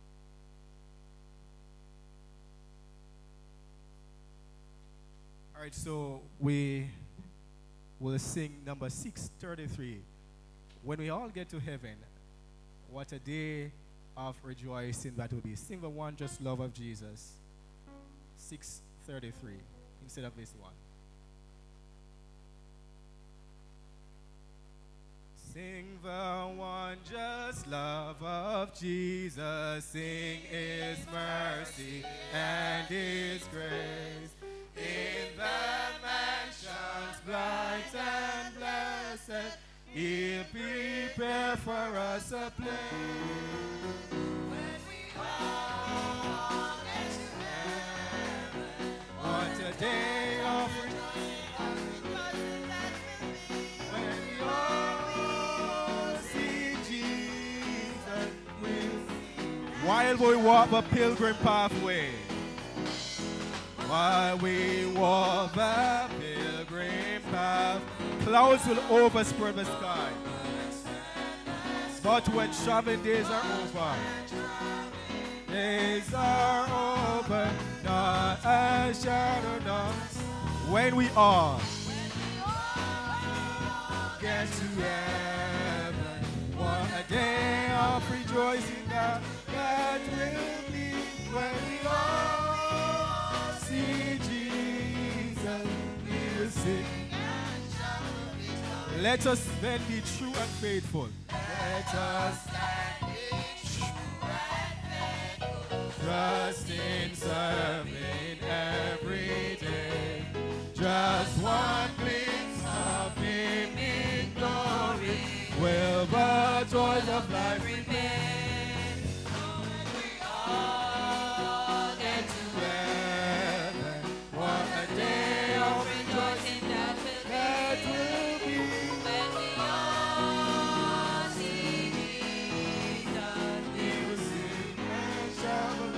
All right, so we will sing number 633. When we all get to heaven, what a day of rejoicing that will be. Sing the one, Just Love of Jesus. 633 instead of this one. Sing the one, just love of Jesus. Sing his mercy and his grace. In the mansions bright and blessed, he'll prepare for us a place. When we all get to heaven, what a day of rejoicing that will be. When we all see Jesus, we'll see. While we walk the pilgrim pathway, while we walk the pilgrim path, clouds will overspread the sky. But when traveling days are over, not a shadow, not when we all get to heaven, what a day of rejoicing that will be when we all see Jesus, we will sing. Let us then be true and faithful. Let us then be true and faithful. Trust in serving every day. Just one glimpse of him in glory. Will the joys of life remain? When we all get to heaven, what a day of rejoicing that will be. When we all see Jesus, we will sing and shout the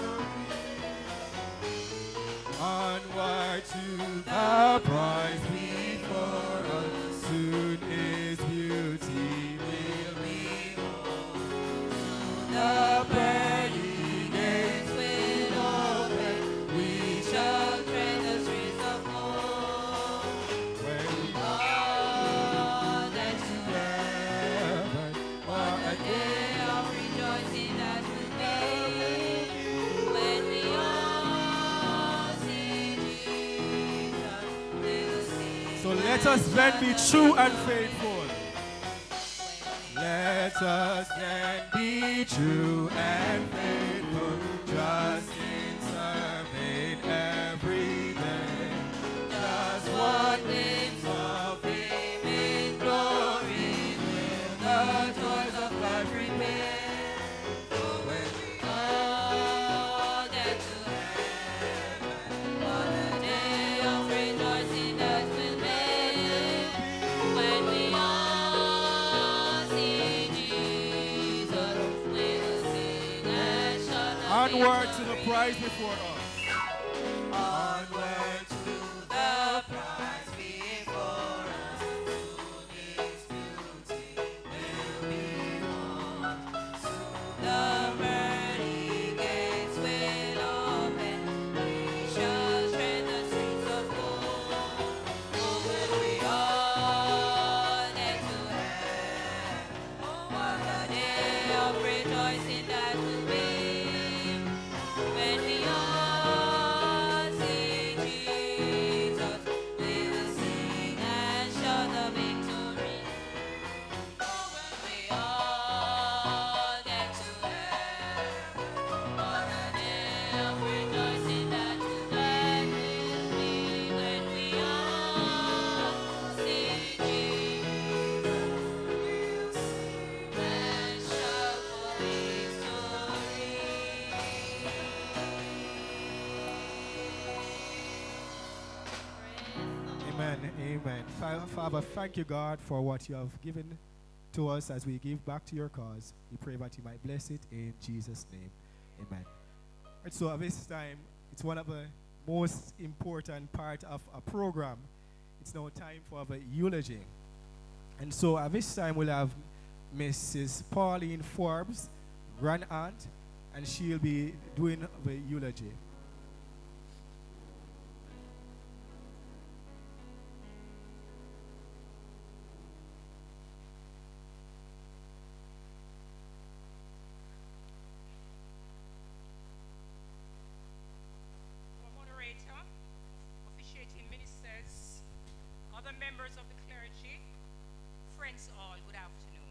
victory. Onward to the prize before us, soon his beauty will behold. The pearly gates will open, we shall tread the streets of gold. When we all get to heaven, what a day of rejoicing that will be. When we all see Jesus, we will sing. So let us then be true and faithful. Let us then be true and faithful, just in serving every day. Just one glimpse of him in glory, will the joys of life remain. When we all get to heaven, what a day of rejoicing that will be. When we all see Jesus, we will sing and shout. Onward to the prize before us. Onward to the prize before us. Soon his beauty will be known. Soon the pearly gates will open. We shall tread the streets of gold. Oh, when we all get to heaven, what a day of rejoicing that will be. When we all see Jesus, we will sing and shout the victory. Oh, when we all get to heaven, what a day of rejoicing that will be. When we all see Jesus, we will sing and shout for victory. Amen. Amen. Father, thank you, God, for what you have given to us as we give back to your cause. We pray that you might bless it in Jesus' name. Amen. Right, so at this time, it's one of the most important part of a program. It's now time for the eulogy. And so at this time we'll have Mrs. Pauline Forbes, grand aunt, and she'll be doing the eulogy. Our moderator, officiating ministers, other members of the clergy, friends all, good afternoon.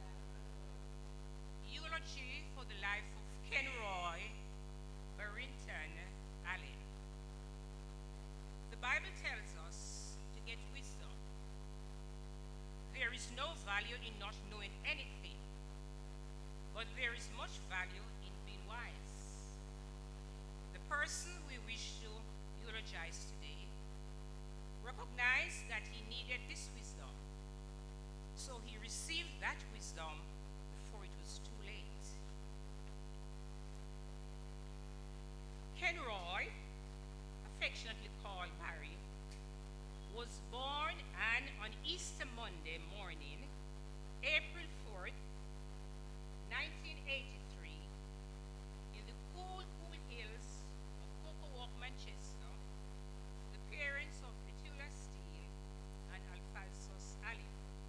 Eulogy for the life of Kenroy Barrington Allen. The Bible tells us to get wisdom. There is no value in not knowing anything, but there is much value in being wise. The person we wish to eulogize today recognized that he needed this wisdom, so he received that wisdom before it was too late. Kenroy, affectionately called Barry, was born on Easter Monday morning, April 4th, 1983, in the cool hills of Cocoa Walk, Manchester, the parents of Petula Steele and Alphonsus Allen.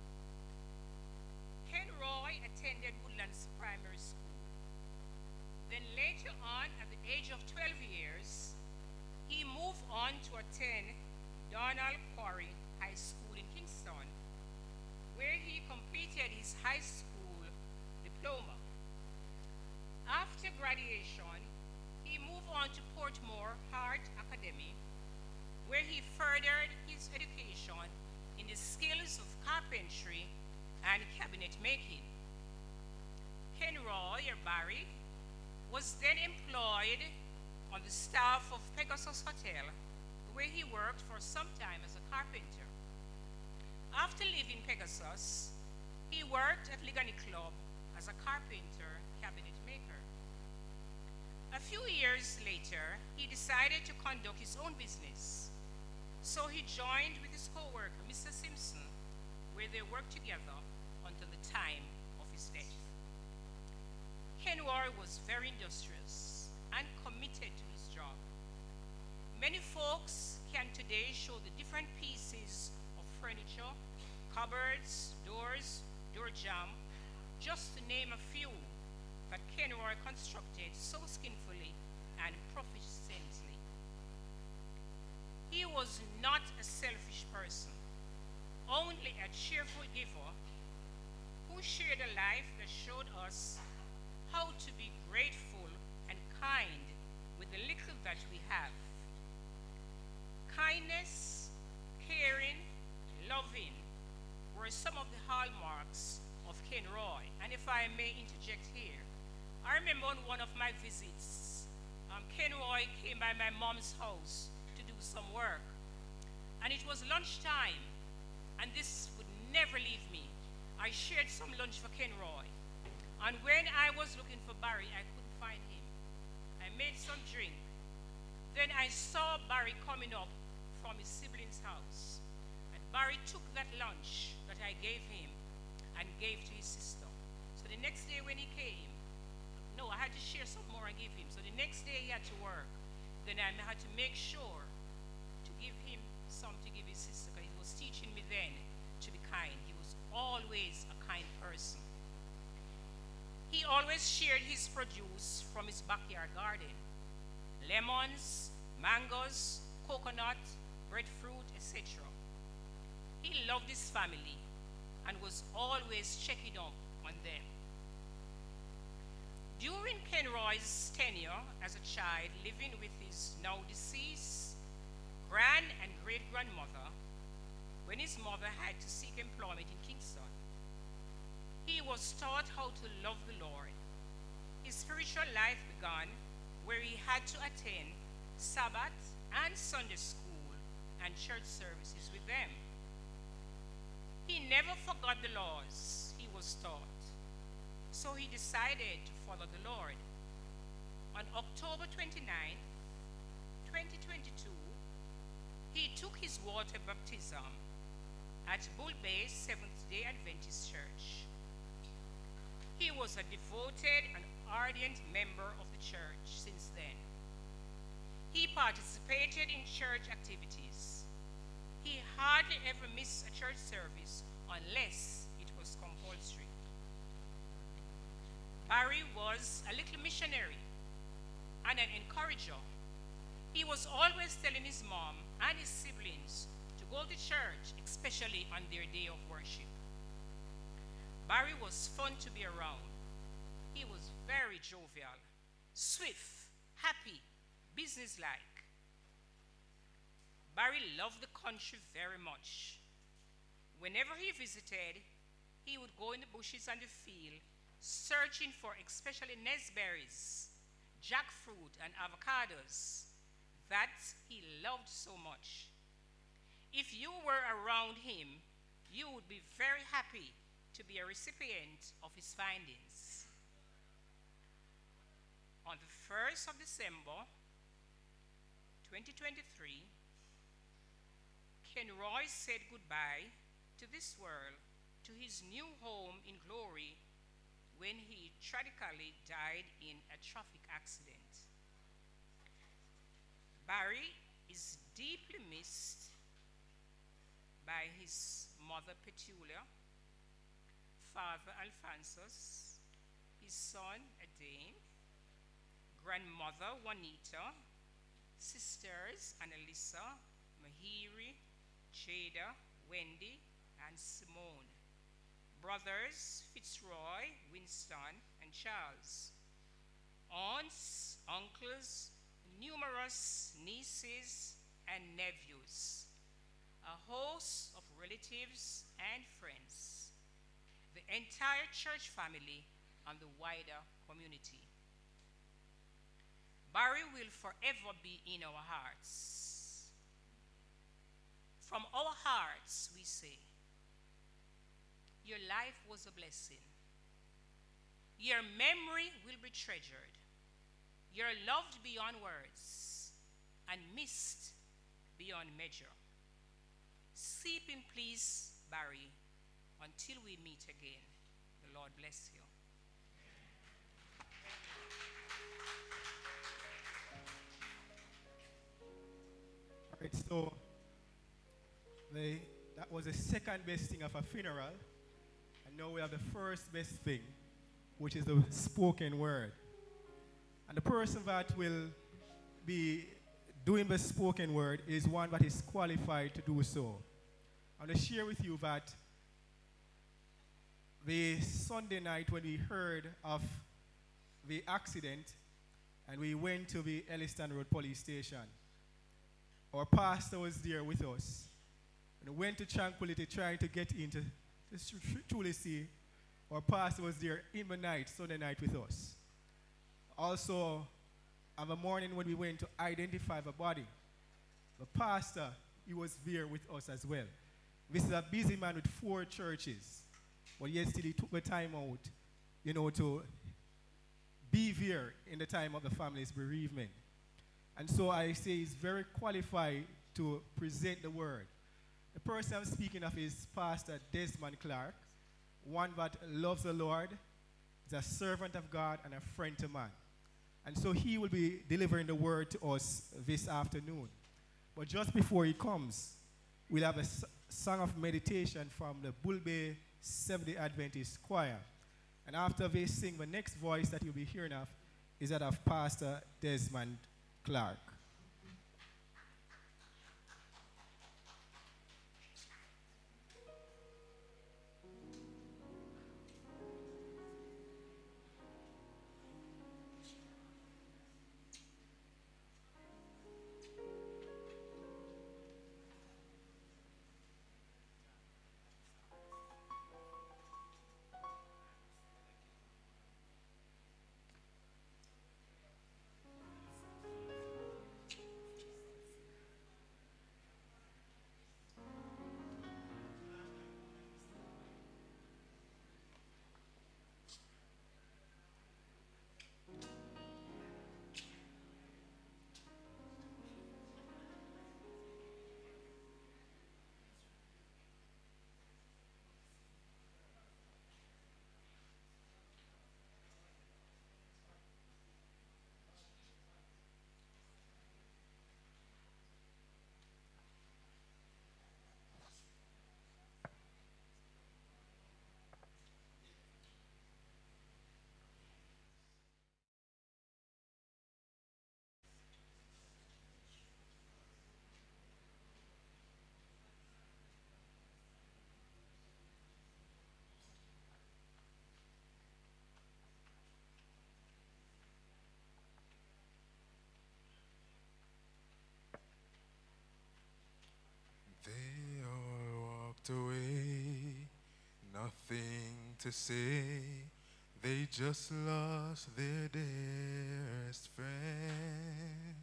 Kenroy attended Woodlands Primary School. Then later on, at the age of 12 years, he moved on to attend Donald Quarry High School in Kingston, where he completed his high school diploma. After graduation, he moved on to Portmore Art Academy, where he furthered his education in the skills of carpentry and cabinet making. Kenroy, or Barry, was then employed on the staff of Pegasus Hotel, where he worked for some time as a carpenter. After leaving Pegasus, he worked at Ligani Club as a carpenter cabinet maker. A few years later, he decided to conduct his own business. So he joined with his co-worker, Mr. Simpson, where they worked together until the time of his death. Kenroy was very industrious and committed to his job. Many folks can today show the different pieces of furniture, cupboards, doors, door jamb, just to name a few that Kenroy constructed so skillfully and proficiently. He was not a selfish person, only a cheerful giver who shared a life that showed us how to be grateful and kind with the little that we have. Kindness, caring, loving were some of the hallmarks of Kenroy. And if I may interject here, I remember on one of my visits, Kenroy came by my mom's house to do some work. And it was lunchtime, and this would never leave me. I shared some lunch for Kenroy. And when I was looking for Barry, I couldn't find him. I made some drink. Then I saw Barry coming up from his sibling's house. And Barry took that lunch that I gave him and gave to his sister. So the next day when he came, no, I had to share some more and give him. So the next day he had to work. Then I had to make sure to give him some to give his sister, because he was teaching me then to be kind. He was always a kind person. He always shared his produce from his backyard garden. Lemons, mangoes, coconut, breadfruit, etc. He loved his family and was always checking up on them. During Kenroy's tenure as a child living with his now deceased grand and great-grandmother, when his mother had to seek employment in Kingston, he was taught how to love the Lord. His spiritual life began where he had to attend Sabbath and Sunday school and church services with them. He never forgot the laws he was taught, so he decided to follow the Lord. On October 29, 2022, he took his water baptism at Bull Bay Seventh-day Adventist Church. He was a devoted and ardent member of the church since then. He participated in church activities. He hardly ever missed a church service unless it was compulsory. Barry was a little missionary and an encourager. He was always telling his mom and his siblings to go to church, especially on their day of worship. Barry was fun to be around. He was very jovial, swift, happy, businesslike. Barry loved the country very much. Whenever he visited, he would go in the bushes and the field, searching for especially nestberries, jackfruit, and avocados that he loved so much. If you were around him, you would be very happy to be a recipient of his findings. On the 1st of December, 2023, Kenroy said goodbye to this world, to his new home in glory, when he tragically died in a traffic accident. Barry is deeply missed by his mother Petulia, father Alphonsus, his son Adane, grandmother Juanita, sisters Annalisa, Mahiri, Jada, Wendy, and Simone, brothers Fitzroy, Winston, and Charles, aunts, uncles, numerous nieces and nephews, a host of relatives and friends, the entire church family, and the wider community. Barry will forever be in our hearts. From our hearts, we say, your life was a blessing. Your memory will be treasured. You're loved beyond words and missed beyond measure. Sleep in peace, Barry, until we meet again. The Lord bless you. All right, so that was the second best thing of a funeral. And now we have the first best thing, which is the spoken word. And the person that will be doing the spoken word is one that is qualified to do so. I want to share with you that the Sunday night when we heard of the accident and we went to the Elliston Road police station, our pastor was there with us. And we went to Tranquility trying to get in to truly see. Our pastor was there in the night, Sunday night with us. Also, on the morning when we went to identify the body, the pastor, he was there with us as well. This is a busy man with 4 churches. But yet still he took the time out, to be there in the time of the family's bereavement. And so I say he's very qualified to present the word. The person I'm speaking of is Pastor Desmond Clark, one that loves the Lord, is a servant of God and a friend to man. And so he will be delivering the word to us this afternoon. But just before he comes, we'll have a song of meditation from the Bull Bay Seventh-day Adventist Choir. And after they sing, the next voice that you'll be hearing of is that of Pastor Desmond Clark. walked away, nothing to say. They just lost their dearest friend.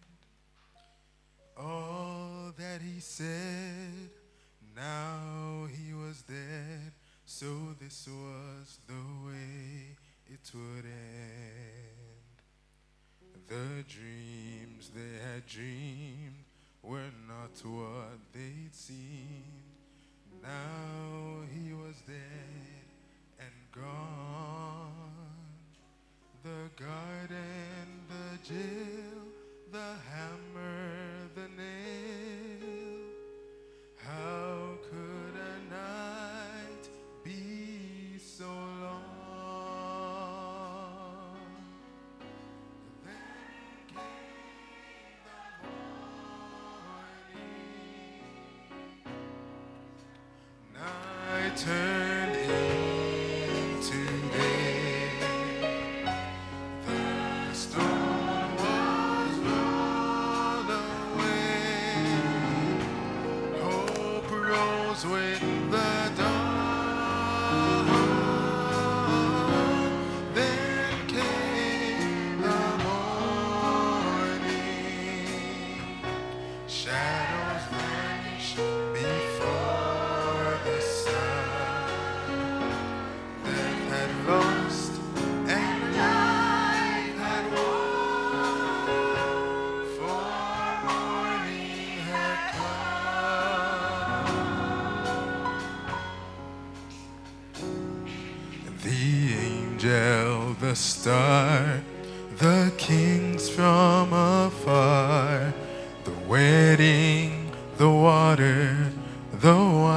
All that he said, now he was dead, so this was the way it would end. The dreams they had dreamed were not what they'd seemed. Now he was dead and gone. The garden, the jail, the hammer, the nail. How could a night be so long? Then came the morning. Night turned into day. The stone was rolled away. Hope rose with the dawn. Then came the morning. Shadows vanished before the sun. Death had lost and life had won. For morning had come. The angel, the star, the kings from afar, the wedding, the water, the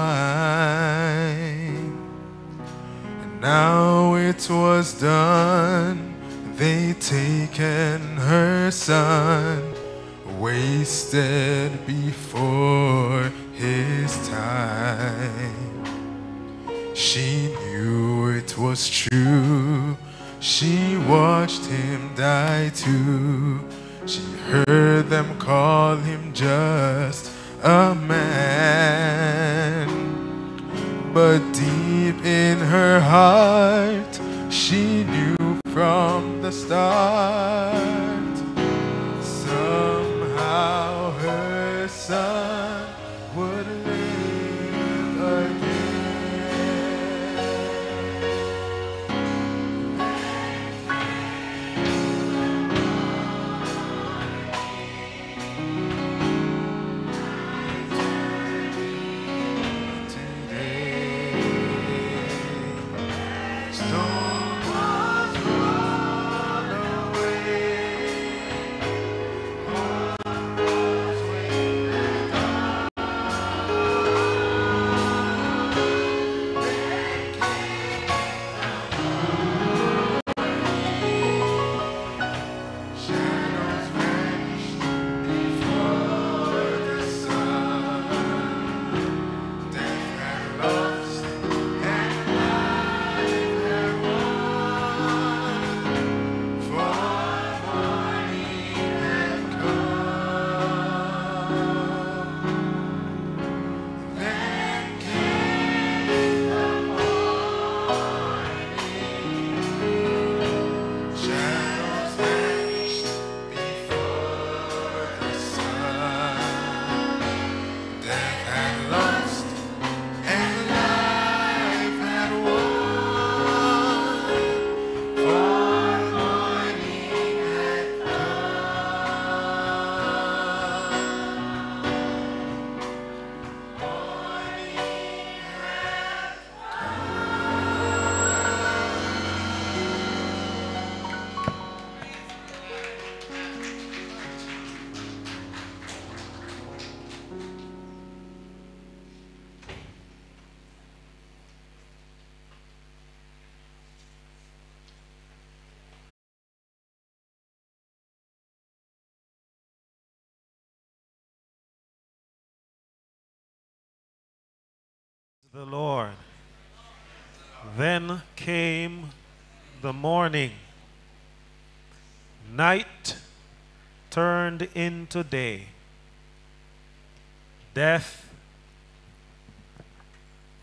wine. And now it was done, they'd taken her son, wasted before his time. She knew it was true, she watched him die too. She heard them call him just a man. But deep in her heart, she knew from the start, somehow her son would live again. The Lord. Then came the morning. Night turned into day. Death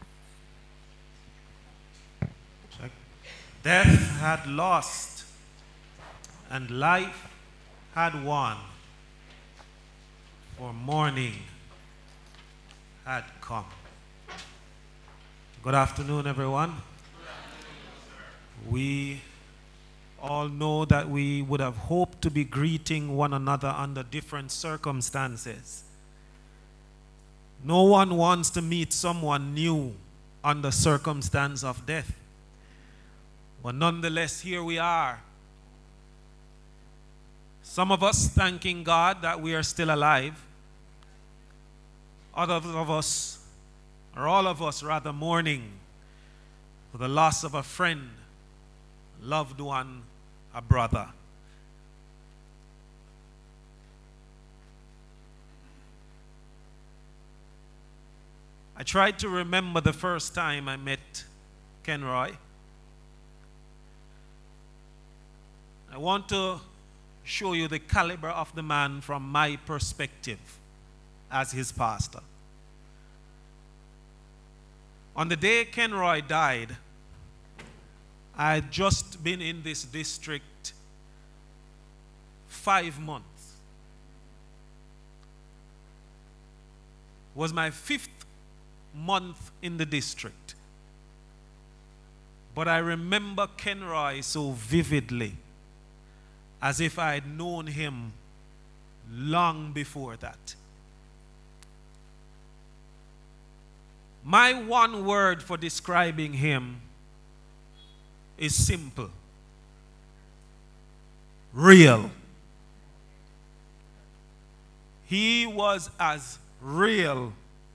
Death had lost, and life had won, for morning had come. Good afternoon, everyone. We all know that we would have hoped to be greeting one another under different circumstances. No one wants to meet someone new under circumstance of death. But nonetheless, here we are. Some of us thanking God that we are still alive. Others of us, or all of us rather, mourning for the loss of a friend, loved one, a brother. I tried to remember the first time I met Kenroy. I want to show you the caliber of the man from my perspective as his pastor. On the day Kenroy died, I had just been in this district 5 months. It was my 5th month in the district. But I remember Kenroy so vividly, as if I had known him long before that. My one word for describing him is simple: real. He was as real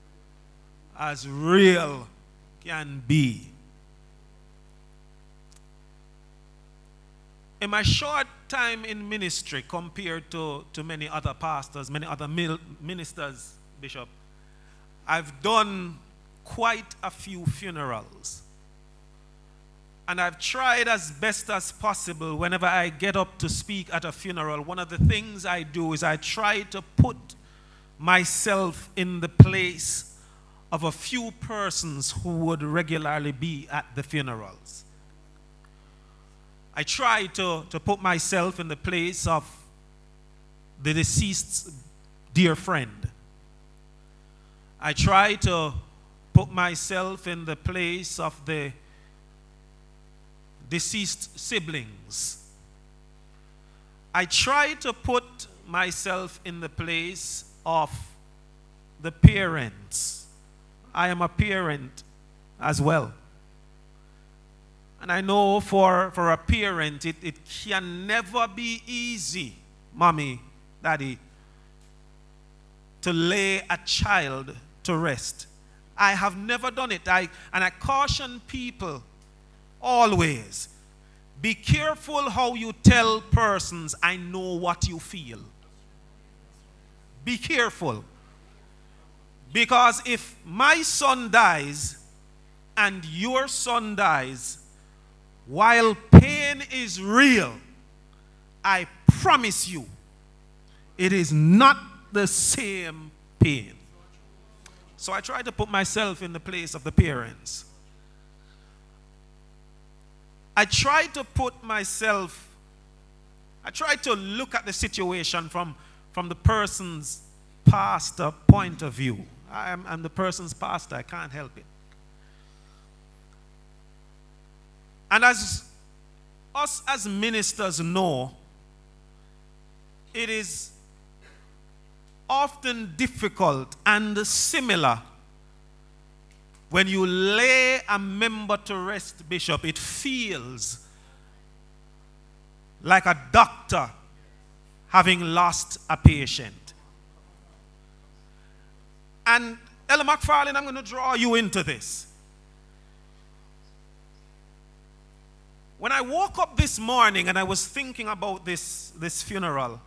can be. In my short time in ministry, compared to many other pastors, many other ministers, Bishop, I've done quite a few funerals. And I've tried as best as possible, whenever I get up to speak at a funeral, one of the things I do is I try to put myself in the place of a few persons who would regularly be at the funerals. I try to put myself in the place of the deceased's dear friend. I try to put myself in the place of the deceased siblings. I try to put myself in the place of the parents. I am a parent as well. And I know for a parent, it can never be easy, mommy, daddy, to lay a child to rest. I have never done it. And I caution people always, be careful how you tell persons, I know what you feel. Be careful. Because if my son dies and your son dies, while pain is real, I promise you, it is not the same pain. So I try to put myself in the place of the parents. I try to look at the situation from the person's pastor point of view. I'm the person's pastor, I can't help it. And as us as ministers know, it is often difficult and similar when you lay a member to rest, Bishop. It feels like a doctor having lost a patient. And Ella McFarlane, I'm going to draw you into this. When I woke up this morning and I was thinking about this funeral,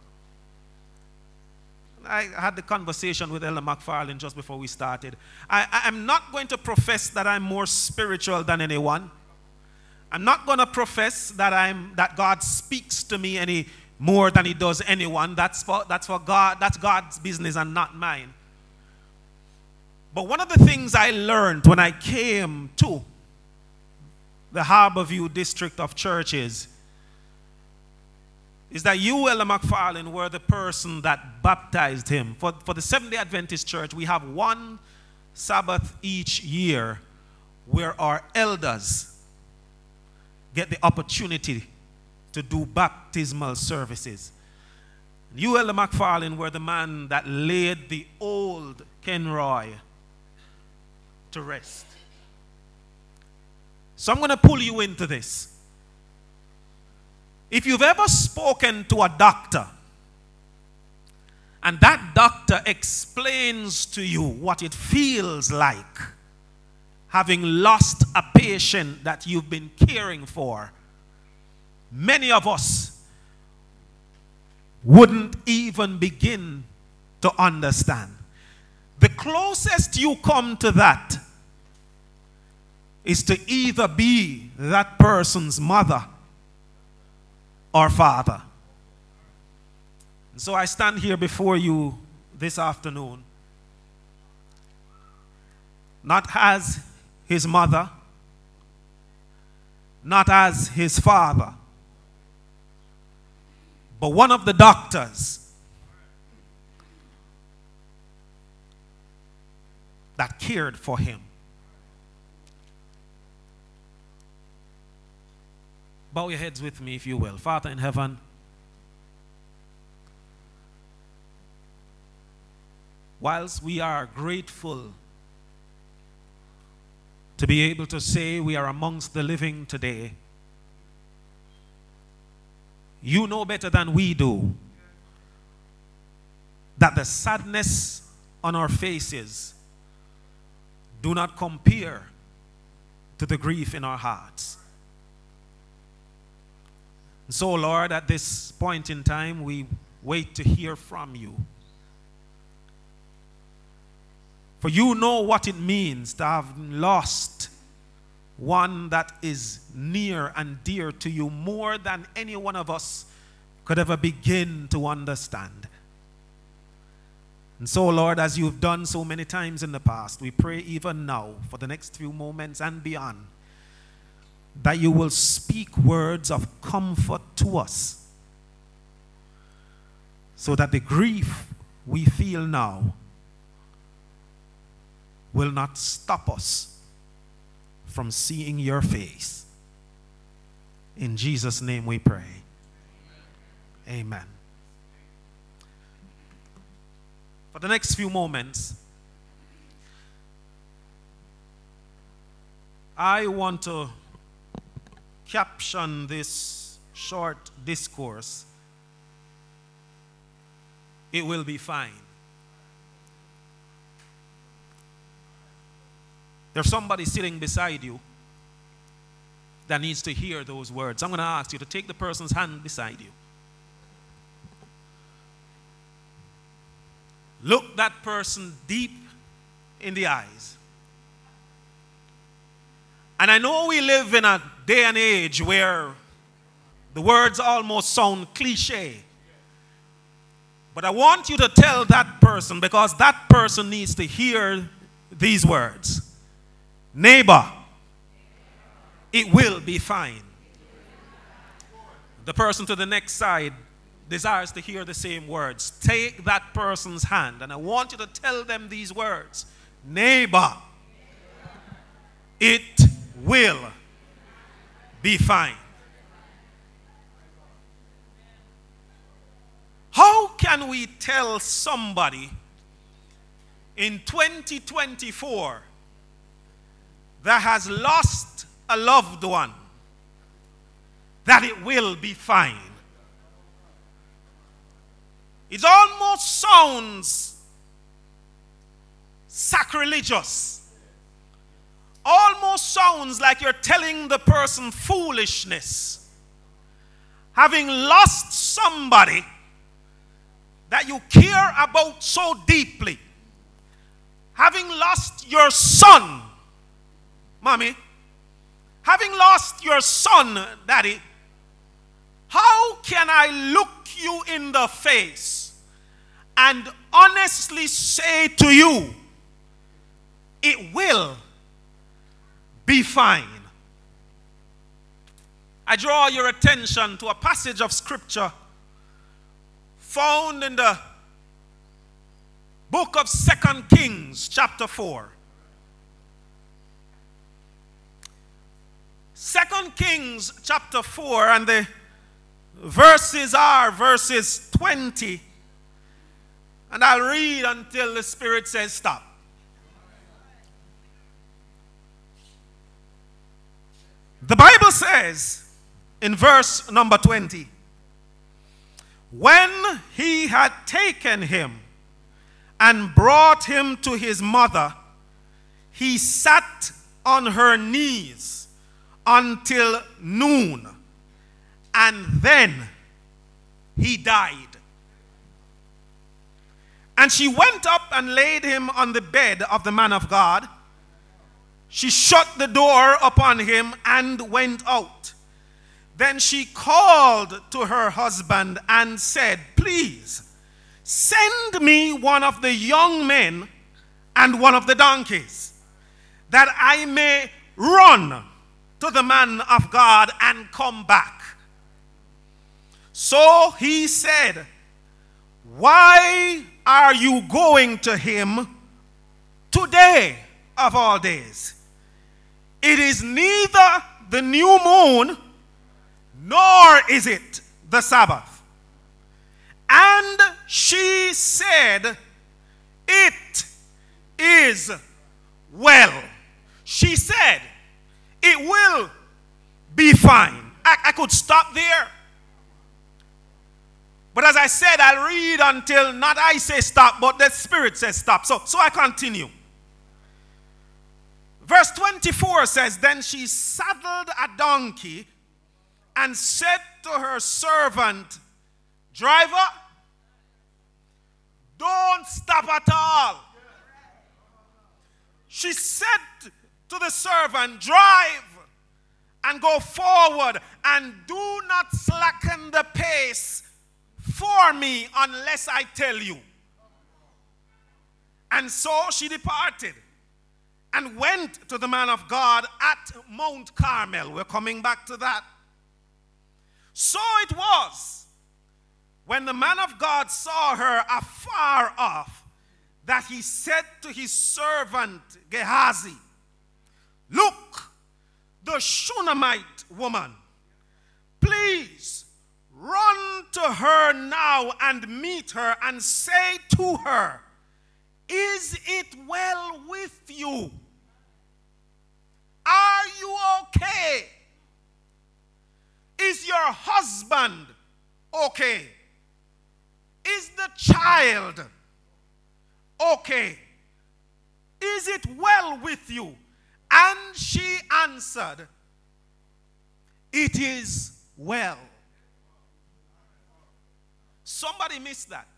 I had the conversation with Ella McFarlane just before we started. I'm not going to profess that I'm more spiritual than anyone. I'm not going to profess that God speaks to me any more than He does anyone. That's for God. That's God's business and not mine. But one of the things I learned when I came to the Harborview district of churches is that you, Elder McFarlane, were the person that baptized him. For the Seventh-day Adventist Church, we have one Sabbath each year where our elders get the opportunity to do baptismal services. You, Elder McFarlane, were the man that laid the old Kenroy to rest. So I'm going to pull you into this. If you've ever spoken to a doctor and that doctor explains to you what it feels like having lost a patient that you've been caring for, many of us wouldn't even begin to understand. The closest you come to that is to either be that person's mother or father. So I stand here before you this afternoon, not as his mother, not as his father, but one of the doctors that cared for him. Bow your heads with me, if you will. Father in heaven, whilst we are grateful to be able to say we are amongst the living today, you know better than we do that the sadness on our faces do not compare to the grief in our hearts. So, Lord, at this point in time, we wait to hear from you. For you know what it means to have lost one that is near and dear to you more than any one of us could ever begin to understand. And so, Lord, as you've done so many times in the past, we pray even now for the next few moments and beyond that you will speak words of comfort to us so that the grief we feel now will not stop us from seeing your face. In Jesus' name we pray. Amen. For the next few moments, I want to caption this short discourse. It will be fine. There's somebody sitting beside you that needs to hear those words. I'm going to ask you to take the person's hand beside you. Look that person deep in the eyes. And I know we live in a day and age where the words almost sound cliche. But I want you to tell that person, because that person needs to hear these words. Neighbor, it will be fine. The person to the next side desires to hear the same words. Take that person's hand, and I want you to tell them these words. Neighbor, it will be fine. How can we tell somebody in 2024 that has lost a loved one that it will be fine? It almost sounds sacrilegious. Almost sounds like you're telling the person foolishness. Having lost somebody that you care about so deeply. Having lost your son, mommy. Having lost your son, daddy. How can I look you in the face and honestly say to you, it will be fine? I draw your attention to a passage of scripture found in the book of 2 Kings, chapter 4. 2 Kings, chapter 4, and the verses are verses 20. And I'll read until the Spirit says stop. The Bible says in verse number 20, when he had taken him and brought him to his mother, he sat on her knees until noon, and then he died. And she went up and laid him on the bed of the man of God. She shut the door upon him and went out. Then she called to her husband and said, please, send me one of the young men and one of the donkeys, that I may run to the man of God and come back. So he said, why are you going to him today of all days? It is neither the new moon, nor is it the Sabbath. And she said, it is well. She said, it will be fine. I could stop there. But as I said, I'll read until not I say stop, but the Spirit says stop. So I continue. Verse 24 says, then she saddled a donkey and said to her servant, driver, don't stop at all. She said to the servant, drive and go forward, and do not slacken the pace for me unless I tell you. And so she departed and went to the man of God at Mount Carmel. We're coming back to that. So it was, when the man of God saw her afar off, that he said to his servant Gehazi, look, the Shunammite woman, please run to her now and meet her and say to her, is it well with you? Are you okay? Is your husband okay? Is the child okay? Is it well with you? And she answered, it is well. Somebody missed that.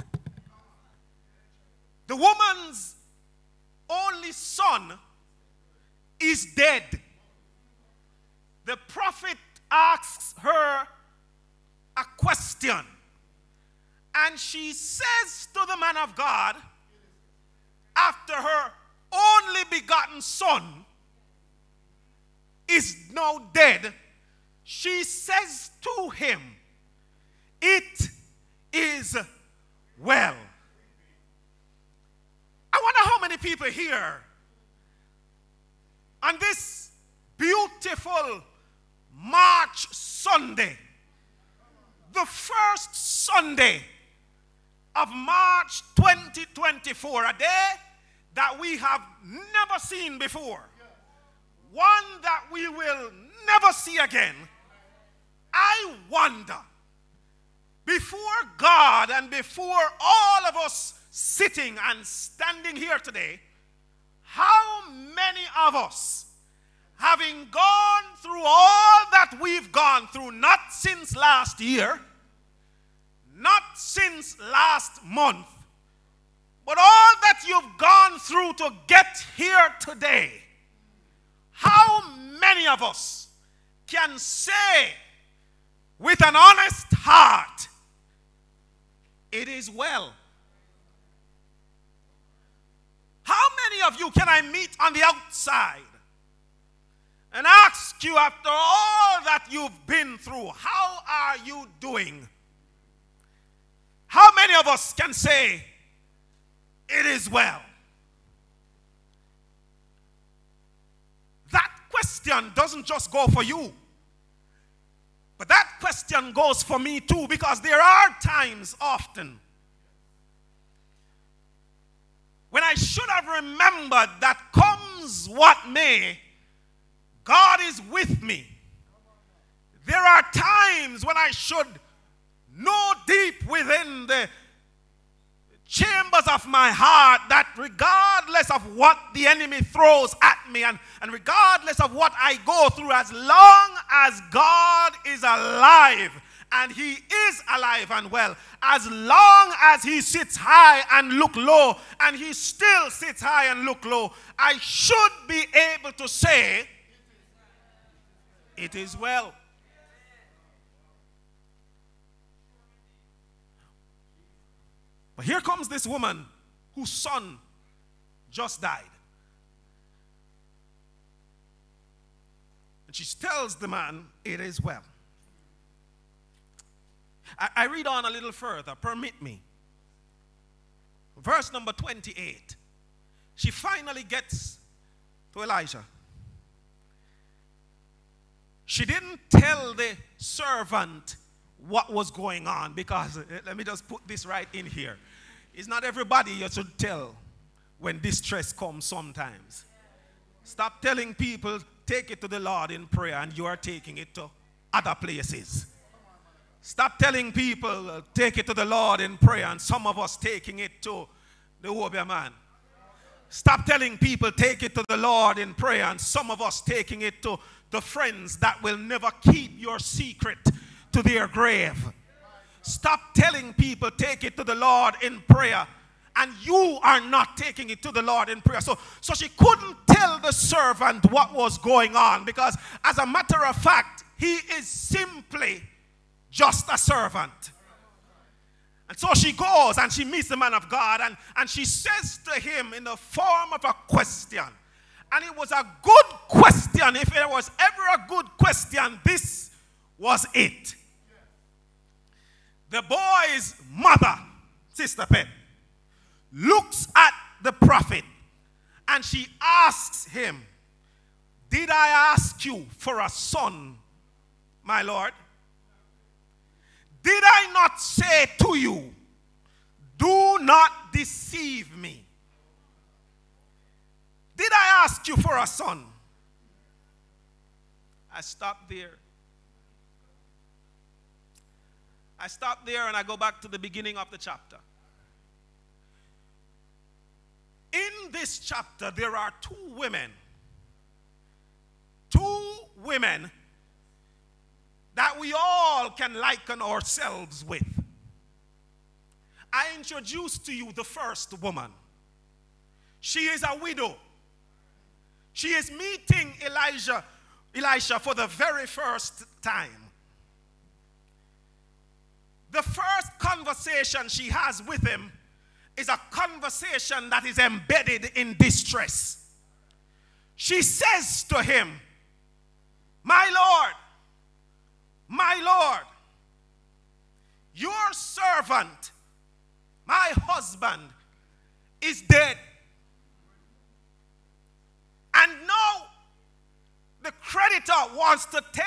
The woman's only son is dead. The prophet asks her a question, and she says to the man of God, after her only begotten son is now dead, she says to him, it is well. I wonder how many people here on this beautiful March Sunday, the first Sunday of March 2024, a day that we have never seen before, one that we will never see again. I wonder, before God and before all of us sitting and standing here today, how many of us, having gone through all that we've gone through, not since last year, not since last month, but all that you've gone through to get here today, how many of us can say with an honest heart, it is well? How many of you can I meet on the outside and ask you, after all that you've been through, how are you doing? How many of us can say, it is well? That question doesn't just go for you, but that question goes for me too, because there are times often when I should have remembered that comes what may, God is with me. There are times when I should know deep within the chambers of my heart that regardless of what the enemy throws at me and regardless of what I go through, as long as God is alive, and he is alive and well, as long as he sits high and look low, and he still sits high and look low, I should be able to say, it is well. But here comes this woman whose son just died. And she tells the man, it is well. I read on a little further, permit me. Verse number 28. She finally gets to Elijah. She didn't tell the servant what was going on, because, let me just put this right in here. It's not everybody you should tell when distress comes sometimes. Stop telling people, take it to the Lord in prayer, and you are taking it to other places. Stop telling people, take it to the Lord in prayer, and some of us taking it to the Obia man. Stop telling people, take it to the Lord in prayer, and some of us taking it to the friends that will never keep your secret to their grave. Stop telling people, take it to the Lord in prayer, and you are not taking it to the Lord in prayer. So she couldn't tell the servant what was going on, because as a matter of fact, he is simply just a servant. And so she goes and she meets the man of God, and she says to him in the form of a question. And it was a good question. If there was ever a good question, this was it. The boy's mother, Sister Pet, looks at the prophet and she asks him, did I ask you for a son, my Lord? Did I not say to you, do not deceive me? Did I ask you for a son? I stop there. I stop there and I go back to the beginning of the chapter. In this chapter, there are two women that we all can liken ourselves with. I introduce to you the first woman. She is a widow. She is meeting Elisha for the very first time. The first conversation she has with him is a conversation that is embedded in distress. She says to him, my Lord, your servant, my husband, is dead. And now the creditor wants to take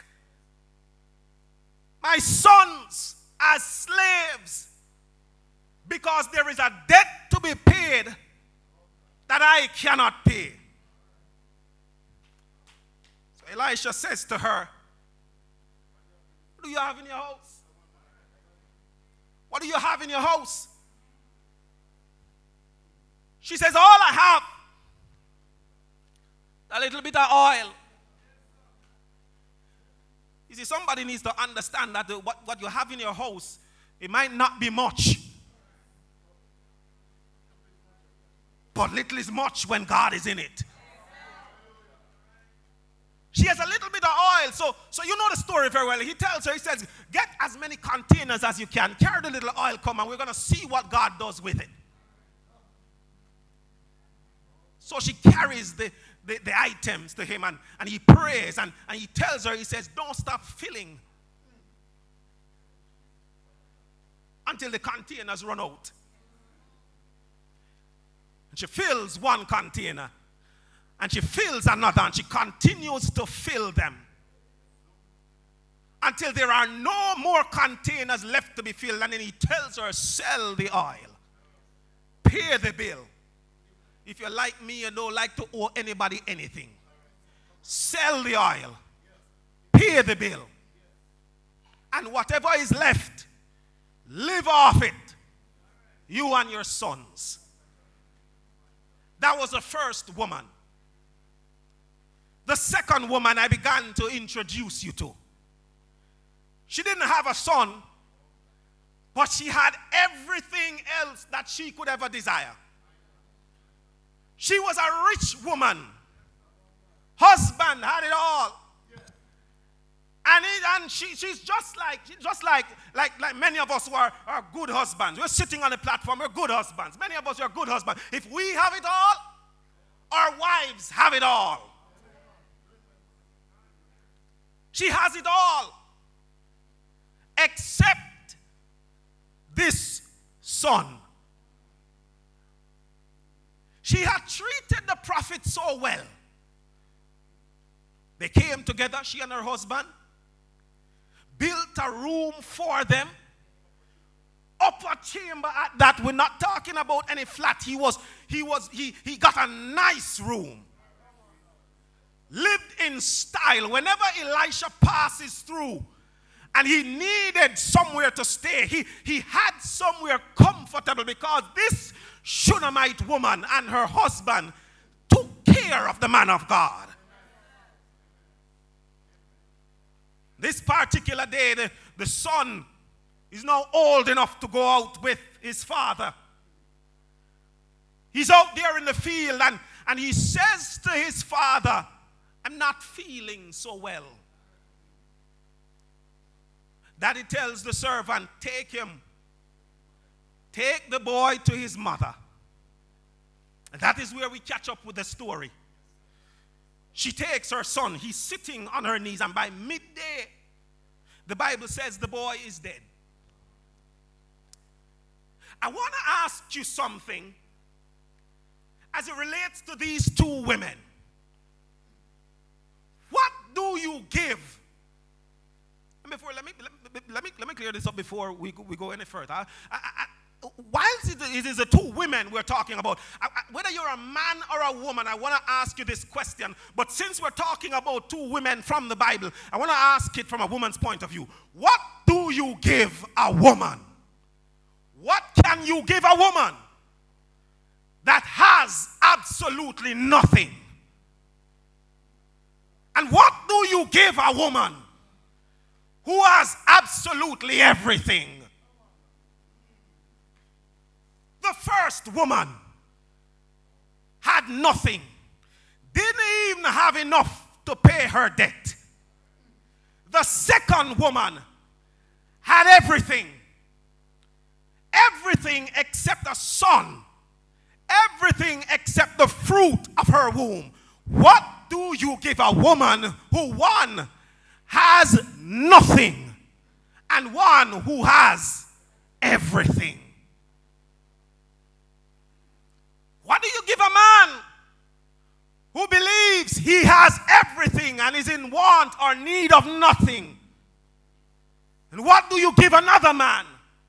my sons as slaves because there is a debt to be paid that I cannot pay. So Elisha says to her, what do you have in your house? What do you have in your house? She says, all I have, a little bit of oil. You see, somebody needs to understand that what you have in your house, it might not be much. But little is much when God is in it. She has a little bit of oil. So you know the story very well. He tells her, he says, get as many containers as you can. Carry the little oil, come, and we're going to see what God does with it. So she carries the the items to him, and he prays, and he tells her, he says, don't stop filling until the containers run out. And she fills one container, and she fills another, and she continues to fill them until there are no more containers left to be filled. And then he tells her, sell the oil, pay the bill. If you're like me, you don't like to owe anybody anything. Sell the oil, pay the bill, and whatever is left, live off it, you and your sons. That was the first woman. The second woman I began to introduce you to. She didn't have a son, but she had everything else that she could ever desire. She was a rich woman. Husband had it all. And she's just like many of us who are good husbands. We're sitting on the platform, we're good husbands. Many of us are good husbands. If we have it all, our wives have it all. She has it all, except this son. She had treated the prophet so well. They came together, she and her husband, built a room for them, upper chamber at that. We're not talking about any flat. He got a nice room. Lived in style. Whenever Elisha passes through and he needed somewhere to stay, he had somewhere comfortable, because this Shunammite woman and her husband took care of the man of God. This particular day, the son is now old enough to go out with his father. He's out there in the field, and he says to his father, I'm not feeling so well. Daddy tells the servant, take the boy to his mother. And that is where we catch up with the story. She takes her son. He's sitting on her knees, and by midday, the Bible says the boy is dead. I want to ask you something as it relates to these two women. What do you give? Let me clear this up before we go any further. Whilst it is the two women we're talking about, whether you're a man or a woman, I want to ask you this question. But since we're talking about two women from the Bible, I want to ask it from a woman's point of view. What do you give a woman? What can you give a woman that has absolutely nothing? And what do you give a woman who has absolutely everything? The first woman had nothing, didn't even have enough to pay her debt. The second woman had everything. Everything except a son. Everything except the fruit of her womb. What do you give a woman who, one, has nothing, and one who has everything? What do you give a man who believes he has everything and is in want or need of nothing? And what do you give another man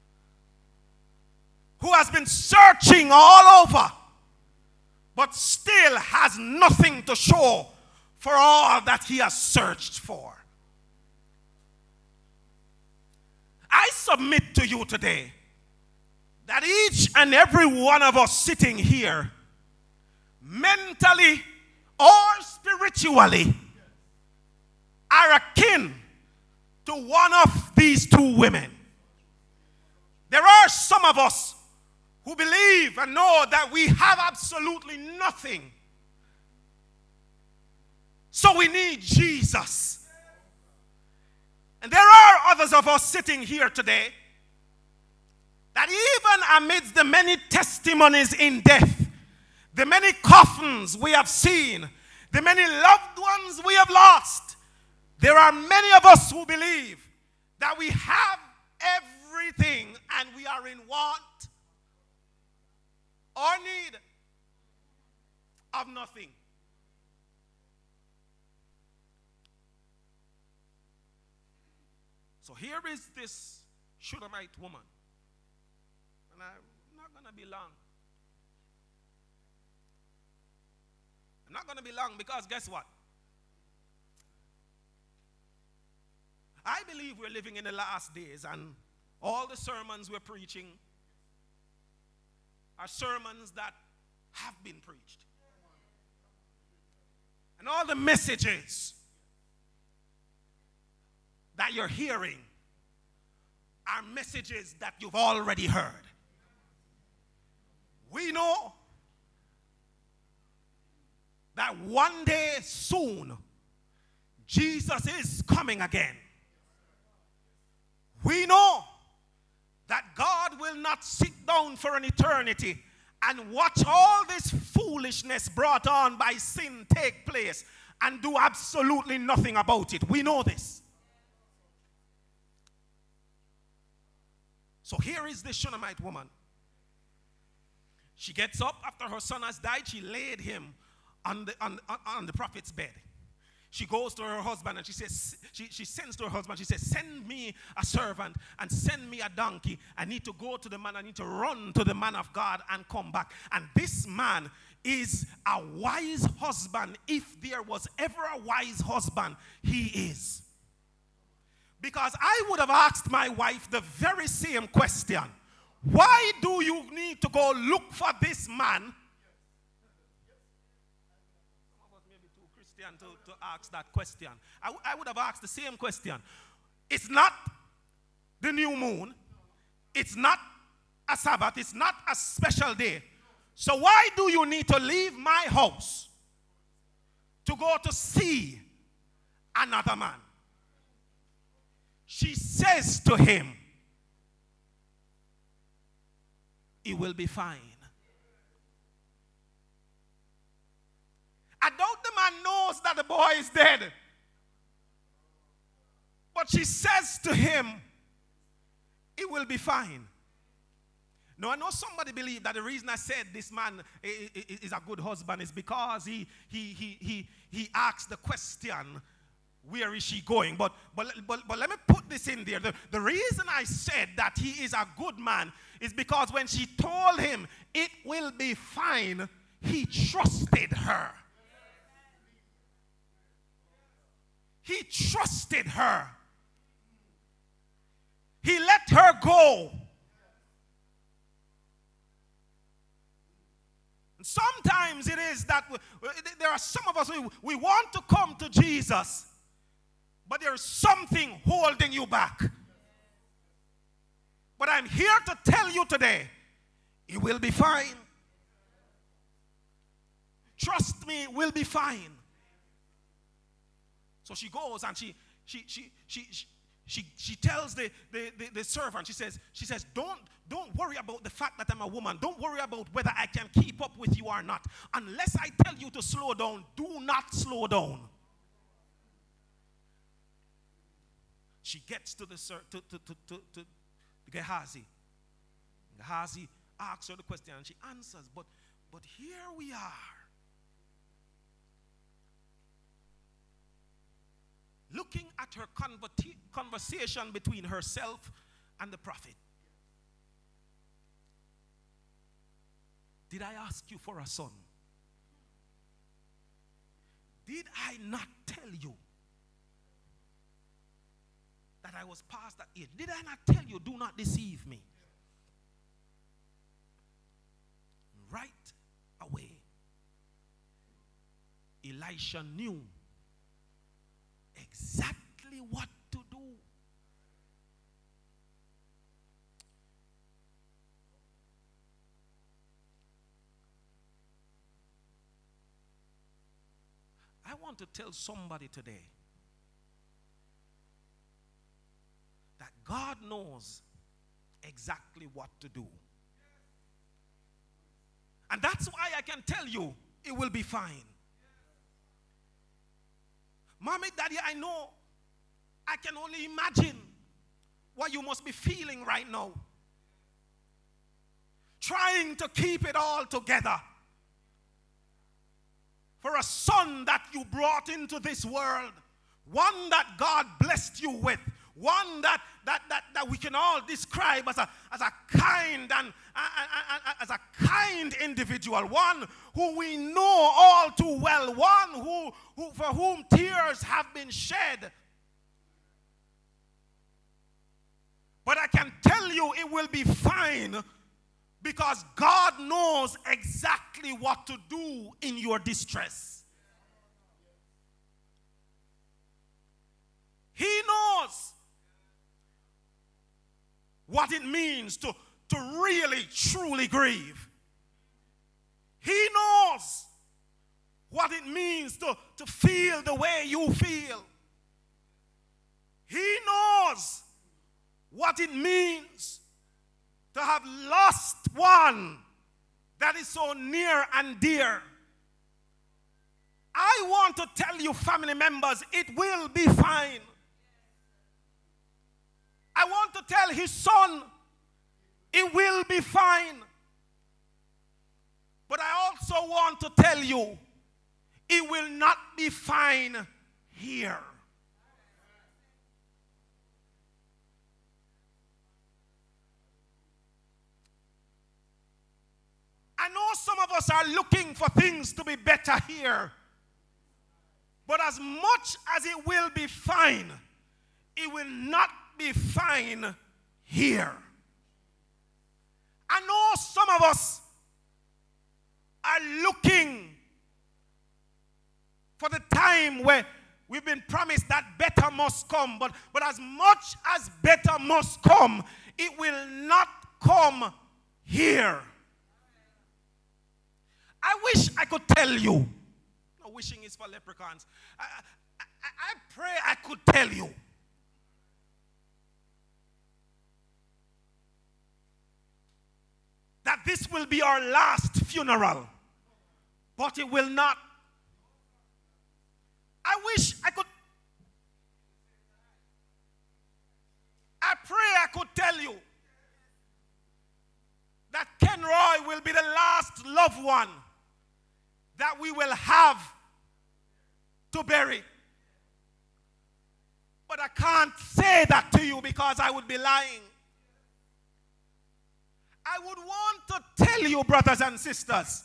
who has been searching all over but still has nothing to show for all that he has searched for? I submit to you today that each and every one of us sitting here, mentally or spiritually, are akin to one of these two women. There are some of us who believe and know that we have absolutely nothing, so we need Jesus. And there are others of us sitting here today that even amidst the many testimonies in death, the many coffins we have seen, the many loved ones we have lost, there are many of us who believe that we have everything and we are in want or need of nothing. So here is this Shunammite woman. And I'm not going to be long. I'm not going to be long because guess what? I believe we're living in the last days, and all the sermons we're preaching are sermons that have been preached. And all the messages that you're hearing are messages that you've already heard. We know that one day soon, Jesus is coming again. We know that God will not sit down for an eternity and watch all this foolishness brought on by sin take place and do absolutely nothing about it. We know this. So here is the Shunammite woman. She gets up after her son has died. She laid him on the prophet's bed. She goes to her husband and she says, she sends to her husband, she says, send me a servant and send me a donkey. I need to go to the man, I need to run to the man of God and come back. And this man is a wise husband. If there was ever a wise husband, he is. Because I would have asked my wife the very same question. Why do you need to go look for this man? To ask that question. I would have asked the same question. It's not the new moon. It's not a Sabbath. It's not a special day. So why do you need to leave my house to go to see another man? She says to him, it will be fine. I doubt the man knows that the boy is dead. But she says to him, it will be fine. Now, I know somebody believe that the reason I said this man is a good husband is because he asked the question, where is she going? But let me put this in there. The reason I said that he is a good man is because when she told him, it will be fine, he trusted her. He trusted her. He let her go. And sometimes it is that there are some of us who we want to come to Jesus, but there is something holding you back. But I'm here to tell you today, it will be fine. Trust me, it will be fine. So she goes and she tells the servant, she says, don't worry about the fact that I'm a woman. Don't worry about whether I can keep up with you or not. Unless I tell you to slow down, do not slow down. She gets to Gehazi. Gehazi asks her the question and she answers, but here we are. Looking at her conversation between herself and the prophet. Did I ask you for a son? Did I not tell you that I was past that age? Did I not tell you, do not deceive me? Right away, Elisha knew exactly what to do. I want to tell somebody today that God knows exactly what to do. And that's why I can tell you it will be fine. Mommy, Daddy, I know. I can only imagine what you must be feeling right now. Trying to keep it all together. For a son that you brought into this world, one that God blessed you with, one that we can all describe as a kind and as a kind individual, one who we know all too well, one who for whom tears have been shed. But I can tell you it will be fine, because God knows exactly what to do in your distress. He knows what it means to really, truly grieve. He knows what it means to feel the way you feel. He knows what it means to have lost one that is so near and dear. I want to tell you, family members, it will be fine. I want to tell his son, it will be fine. But I also want to tell you, it will not be fine here. I know some of us are looking for things to be better here. But as much as it will be fine, it will not be fine here. I know some of us are looking for the time where we've been promised that better must come. But as much as better must come, it will not come here. I wish I could tell you. No, wishing is for leprechauns. I pray I could tell you that this will be our last funeral. But it will not. I wish I could. I pray I could tell you that Kenroy will be the last loved one that we will have to bury. But I can't say that to you because I would be lying. I would want to tell you, brothers and sisters,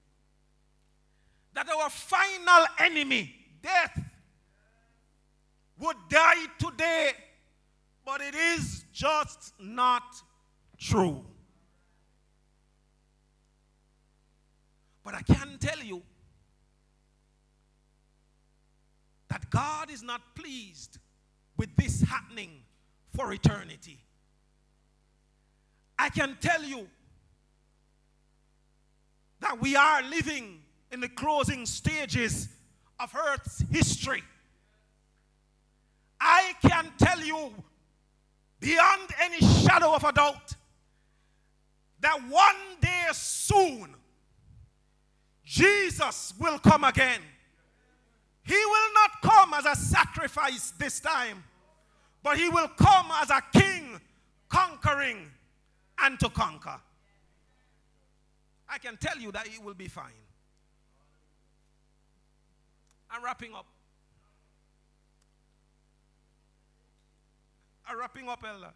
that our final enemy, death, would die today, but it is just not true. But I can tell you that God is not pleased with this happening for eternity. I can tell you that we are living in the closing stages of Earth's history. I can tell you beyond any shadow of a doubt that one day soon Jesus will come again. He will not come as a sacrifice this time, but he will come as a king, conquering and to conquer. I can tell you that it will be fine. I'm wrapping up. I'm wrapping up, Elder.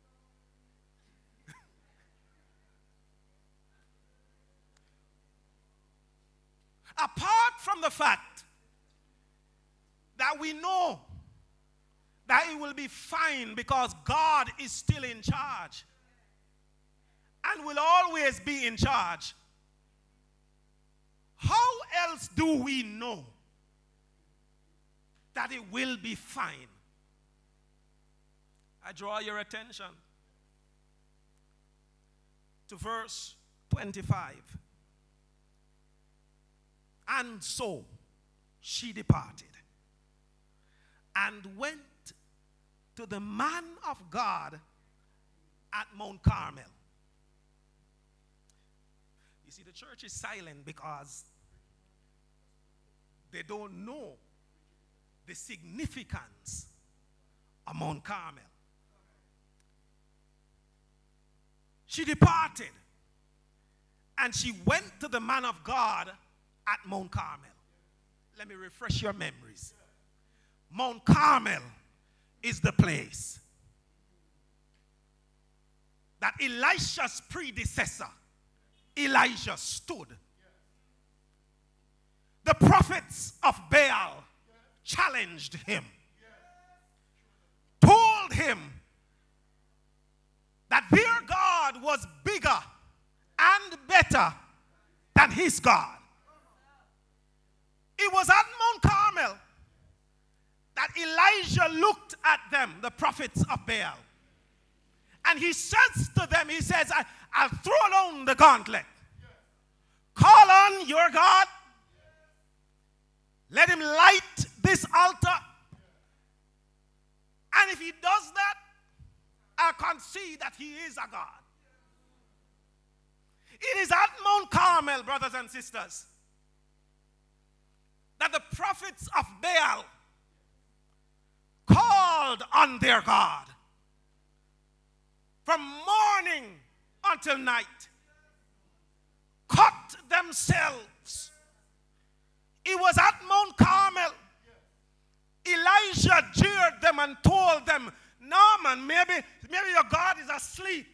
Apart from the fact that we know that it will be fine because God is still in charge and will always be in charge, how else do we know that it will be fine? I draw your attention to verse 25. And so she departed and went to the man of God at Mount Carmel. You see, the church is silent because they don't know the significance of Mount Carmel. She departed and she went to the man of God at Mount Carmel. Let me refresh your memories. Mount Carmel is the place that Elisha's predecessor, Elijah, stood. The prophets of Baal challenged him, told him that their God was bigger and better than his God. It was at Mount Carmel that Elijah looked at them, the prophets of Baal. And he says to them, he says, I'll throw down the gauntlet. Call on your God. Let him light this altar. And if he does that, I can see that he is a God. It is at Mount Carmel, brothers and sisters, that the prophets of Baal called on their God from morning until night, cut themselves. It was at Mount Carmel. Elijah jeered them and told them, no man, maybe your God is asleep.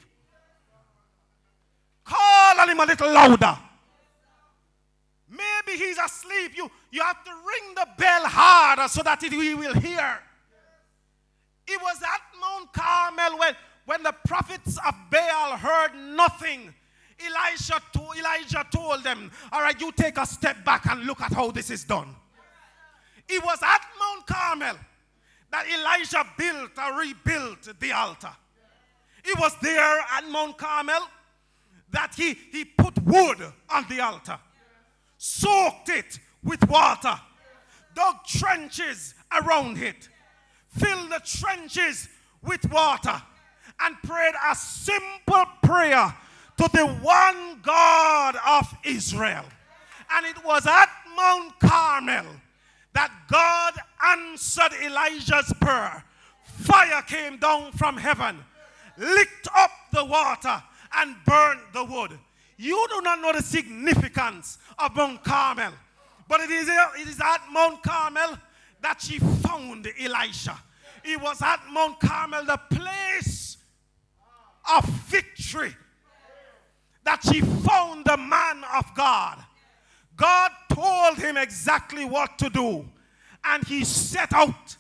Call on him a little louder. Maybe he's asleep. You have to ring the bell harder so that he will hear. It was at Mount Carmel when the prophets of Baal heard nothing. Elijah told them, all right, you take a step back and look at how this is done. It was at Mount Carmel that Elijah built or rebuilt the altar. It was there at Mount Carmel that he put wood on the altar, soaked it with water, dug trenches around it, filled the trenches with water, and prayed a simple prayer to the one God of Israel. And it was at Mount Carmel that God answered Elijah's prayer. Fire came down from heaven, licked up the water, and burned the wood. You do not know the significance of Mount Carmel, but it is at Mount Carmel that she found Elisha. It was at Mount Carmel, the place of victory, that she found the man of God. God told him exactly what to do, and he set out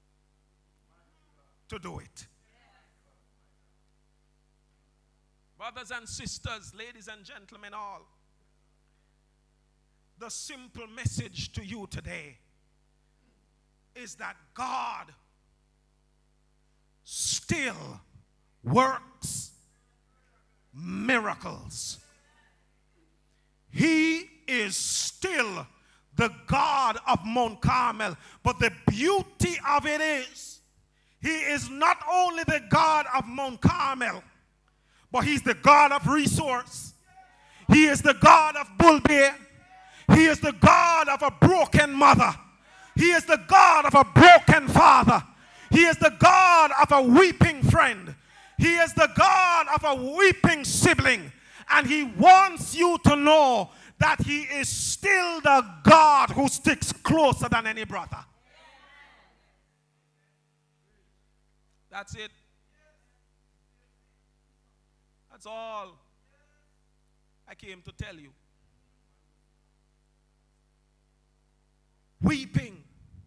to do it. Brothers and sisters, ladies and gentlemen, all, the simple message to you today is that God still works miracles. He is still the God of Mount Carmel. But the beauty of it is, he is not only the God of Mount Carmel, but he's the God of resource. He is the God of Bull Bear. He is the God of a broken mother. He is the God of a broken father. He is the God of a weeping friend. He is the God of a weeping sibling. And he wants you to know that he is still the God who sticks closer than any brother. That's it. That's all I came to tell you. Weeping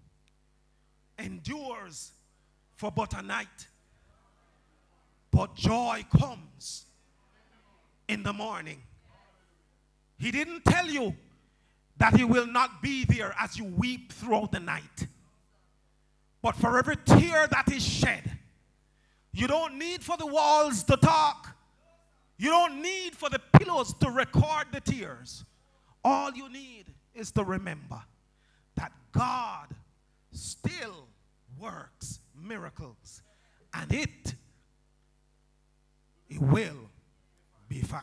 endures for but a night, but joy comes in the morning. He didn't tell you that he will not be there as you weep throughout the night. But for every tear that is shed, you don't need for the walls to talk. You don't need for the pillows to record the tears. All you need is to remember that God still works miracles, and it will be fine.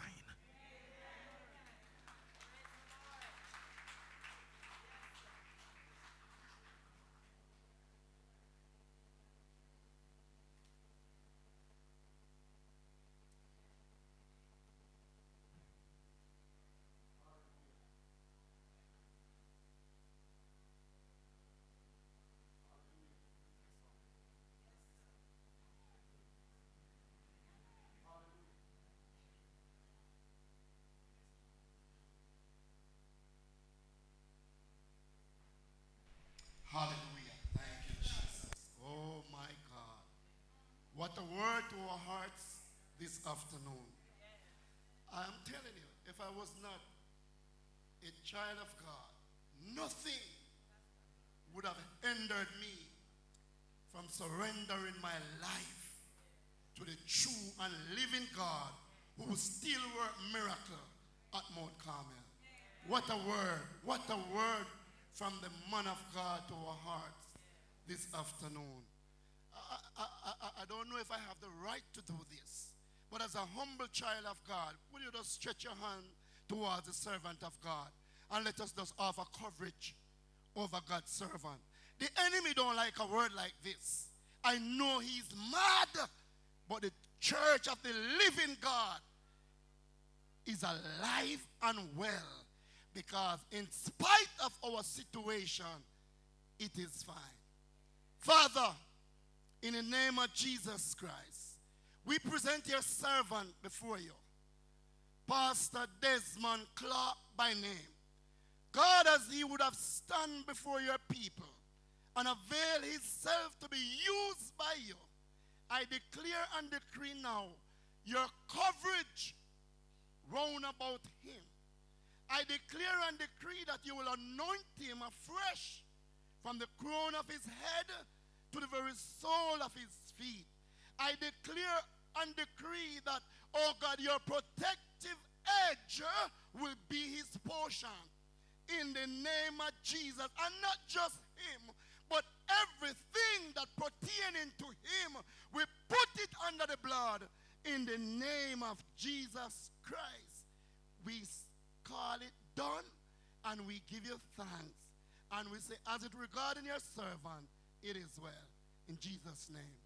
this afternoon. I am telling you, if I was not a child of God, nothing would have hindered me from surrendering my life to the true and living God who still work miracle at Mount Carmel. What a word from the man of God to our hearts this afternoon. I don't know if I have the right to do this, but as a humble child of God, will you just stretch your hand towards the servant of God and let us just offer coverage over God's servant. The enemy don't like a word like this. I know he's mad, but the church of the living God is alive and well, because in spite of our situation, it is fine. Father, in the name of Jesus Christ, we present your servant before you, Pastor Desmond Clark by name. God, as he would have stand before your people and avail himself to be used by you, I declare and decree now your coverage round about him. I declare and decree that you will anoint him afresh from the crown of his head to the very sole of his feet. I declare and decree that, oh God, your protective edge will be his portion in the name of Jesus. And not just him, but everything that pertaining to him, we put it under the blood in the name of Jesus Christ. We call it done, and we give you thanks. And we say, as it regarding your servant, it is well. In Jesus' name.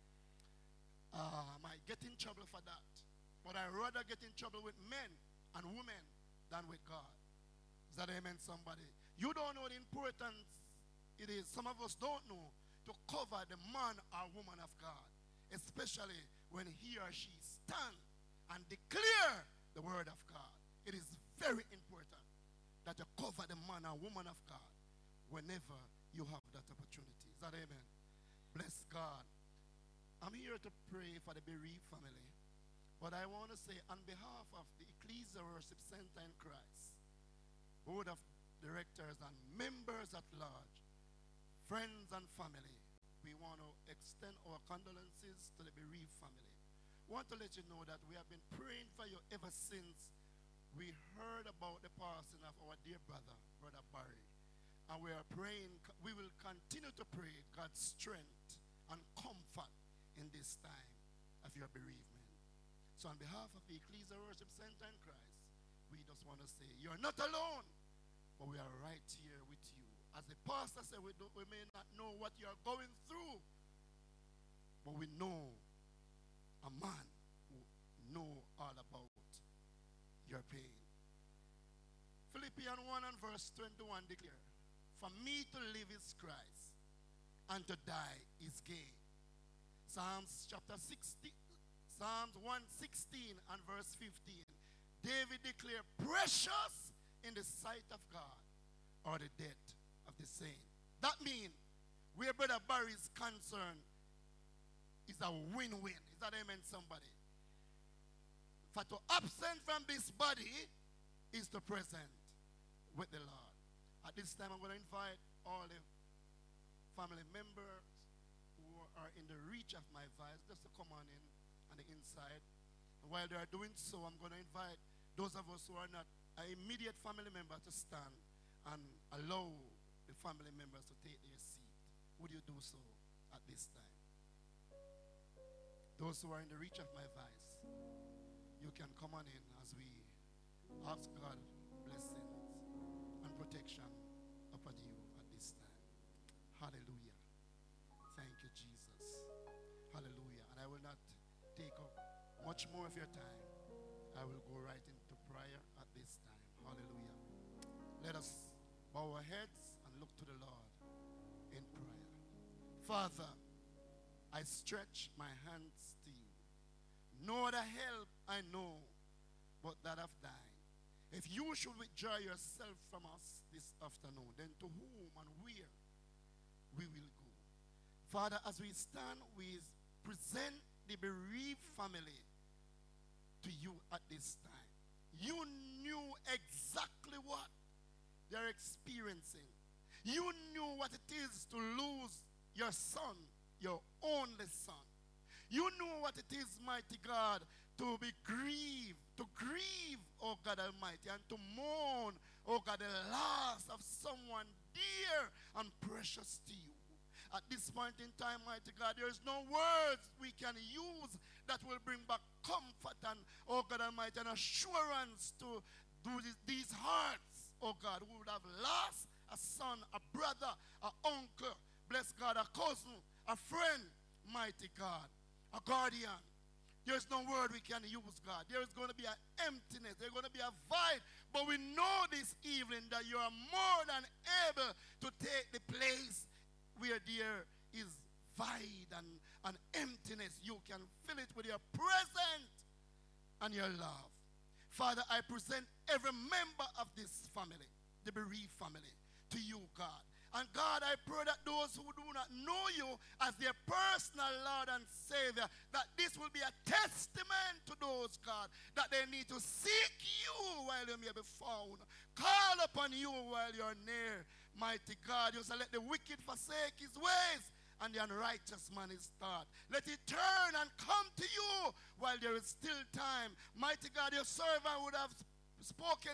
I might get in trouble for that. But I rather get in trouble with men and women than with God. Is that amen, somebody? You don't know the importance it is. Some of us don't know to cover the man or woman of God, especially when he or she stand and declare the word of God. It is very important that you cover the man or woman of God whenever you have that opportunity. Is that amen? Bless God. I'm here to pray for the bereaved family. But I want to say, on behalf of the Ecclesia Worship Center in Christ, board of directors and members at large, friends and family, we want to extend our condolences to the bereaved family. We want to let you know that we have been praying for you ever since we heard about the passing of our dear brother, Brother Barry. And we are praying, we will continue to pray God's strength and comfort in this time of your bereavement. So on behalf of the Ecclesia Worship Center in Christ, we just want to say, you're not alone, but we are right here with you. As the pastor said, we may not know what you're going through, but we know a man who knows all about your pain. Philippians 1 and verse 21 declare, for me to live is Christ, and to die is gain. Psalms 116 and verse 15. David declared, precious in the sight of God are the death of the saint. That means where Brother Barry is concerned is a win-win. Is that amen, somebody? For to absent from this body is to present with the Lord. At this time, I'm going to invite all the family members who are in the reach of my voice just to come on in on the inside. And while they are doing so, I'm going to invite those of us who are not an immediate family member to stand and allow the family members to take their seat. Would you do so at this time? Those who are in the reach of my voice, you can come on in as we ask God blessings and protection upon you at this time. Hallelujah. Thank you, Jesus. Hallelujah. And I will not take up much more of your time. I will go right into prayer at this time. Hallelujah. Let us bow our heads and look to the Lord in prayer. Father, I stretch my hands to you. No other help I know but that of thine. If you should withdraw yourself from us this afternoon, then to whom and where we will go. Father, as we stand, we present the bereaved family to you at this time. You knew exactly what they're experiencing. You knew what it is to lose your son, your only son. You knew what it is, mighty God, to be grieved, oh God Almighty, and to mourn, oh God, the loss of someone dear and precious to you. At this point in time, mighty God, there is no words we can use that will bring back comfort and, oh God Almighty, and assurance to these hearts, oh God, who would have lost a son, a brother, an uncle, bless God, a cousin, a friend, mighty God, a guardian. There's no word we can use, God. There is going to be an emptiness. There's going to be a void. But we know this evening that you are more than able to take the place where there is void and emptiness. You can fill it with your presence and your love. Father, I present every member of this family, the bereaved family, to you, God. And God, I pray that those who do not know you as their personal Lord and Savior, that this will be a testament to those, God, that they need to seek you while you may be found. Call upon you while you're near. Mighty God, you say, let the wicked forsake his ways, and the unrighteous man is taught. Let it turn and come to you while there is still time. Mighty God, your servant would have spoken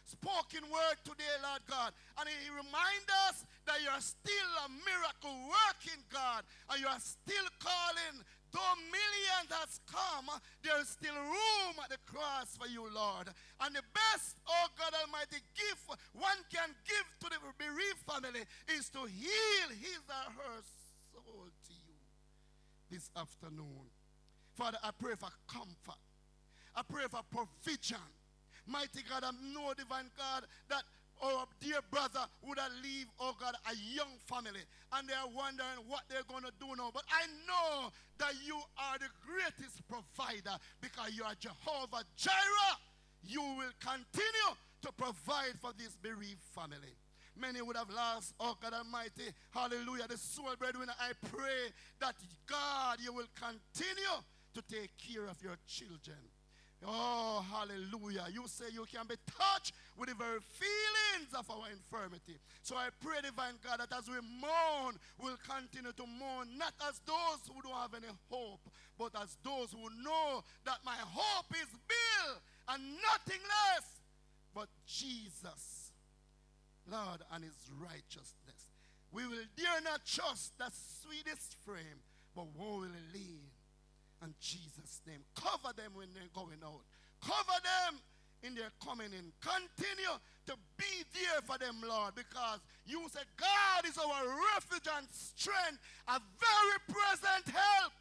word today, Lord God. And he reminds us that you are still a miracle working God. And you are still calling. Though millions has come, there is still room at the cross for you, Lord. And the best, oh God Almighty, gift one can give to the bereaved family is to heal his or her soul to you this afternoon. Father, I pray for comfort. I pray for provision. Mighty God, I know, divine God, that our dear brother would have leave, oh God, a young family. And they are wondering what they're going to do now. But I know that you are the greatest provider because you are Jehovah Jireh. You will continue to provide for this bereaved family. Many would have lost, oh God Almighty, hallelujah, the soul breadwinner. I pray that, God, you will continue to take care of your children. Oh, hallelujah. You say you can be touched with the very feelings of our infirmity. So I pray, divine God, that as we mourn, we'll continue to mourn, not as those who don't have any hope, but as those who know that my hope is built and nothing less but Jesus, Lord, and his righteousness. We will dare not trust the sweetest frame, but we will lean in Jesus' name. Cover them when they're going out. Cover them in their coming in. Continue to be there for them, Lord, because you say God is our refuge and strength, a very present help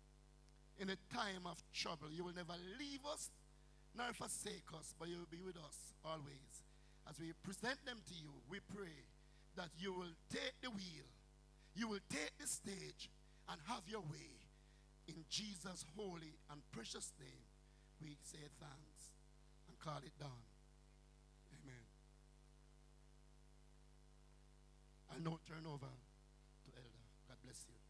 in a time of trouble. You will never leave us nor forsake us, but you will be with us always. As we present them to you, we pray that you will take the wheel, you will take the stage and have your way. In Jesus' holy and precious name, we say thanks and call it done. Amen. I'll now turn over to Elder. God bless you.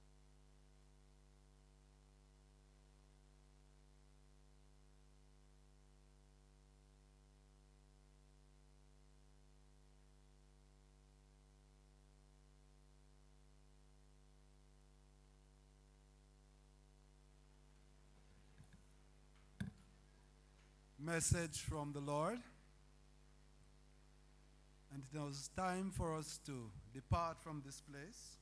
Message from the Lord. And it was time for us to depart from this place.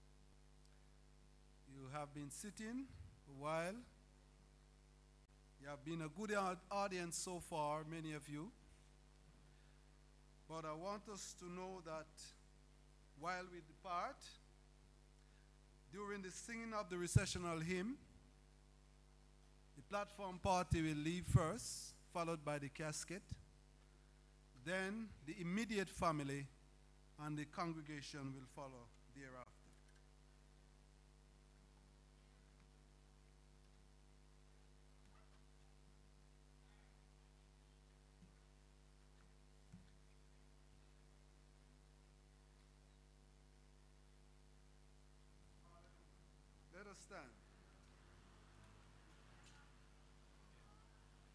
You have been sitting a while. You have been a good audience so far, many of you. But I want us to know that while we depart, during the singing of the recessional hymn, the platform party will leave first, followed by the casket, then the immediate family and the congregation will follow thereafter. Let us stand.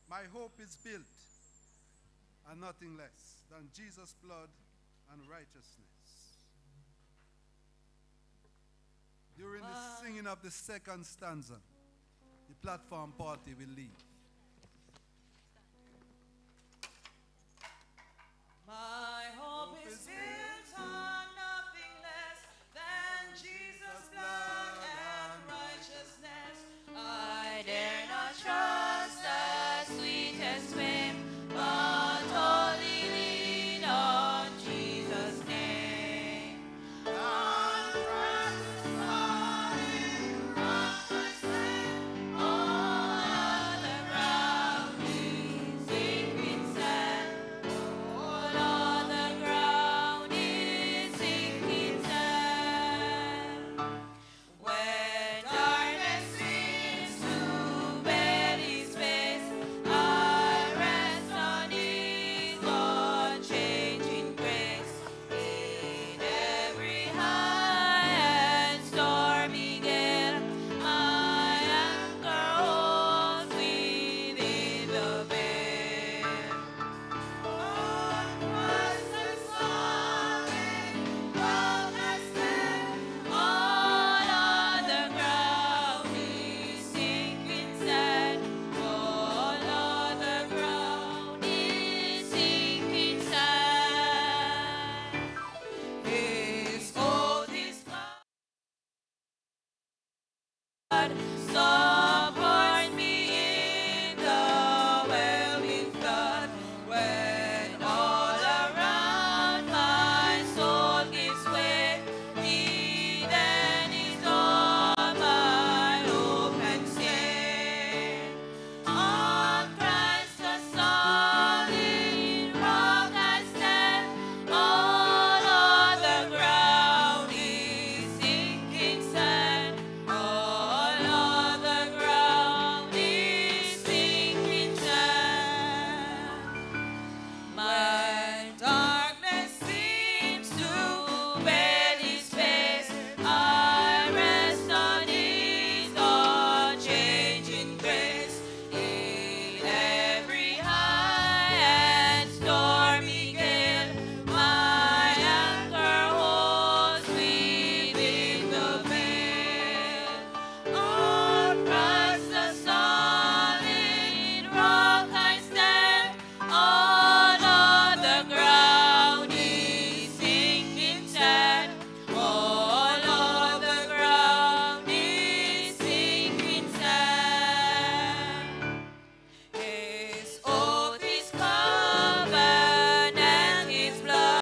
My hope is built on nothing less than Jesus' blood and righteousness. During the singing of the second stanza, the platform party will leave.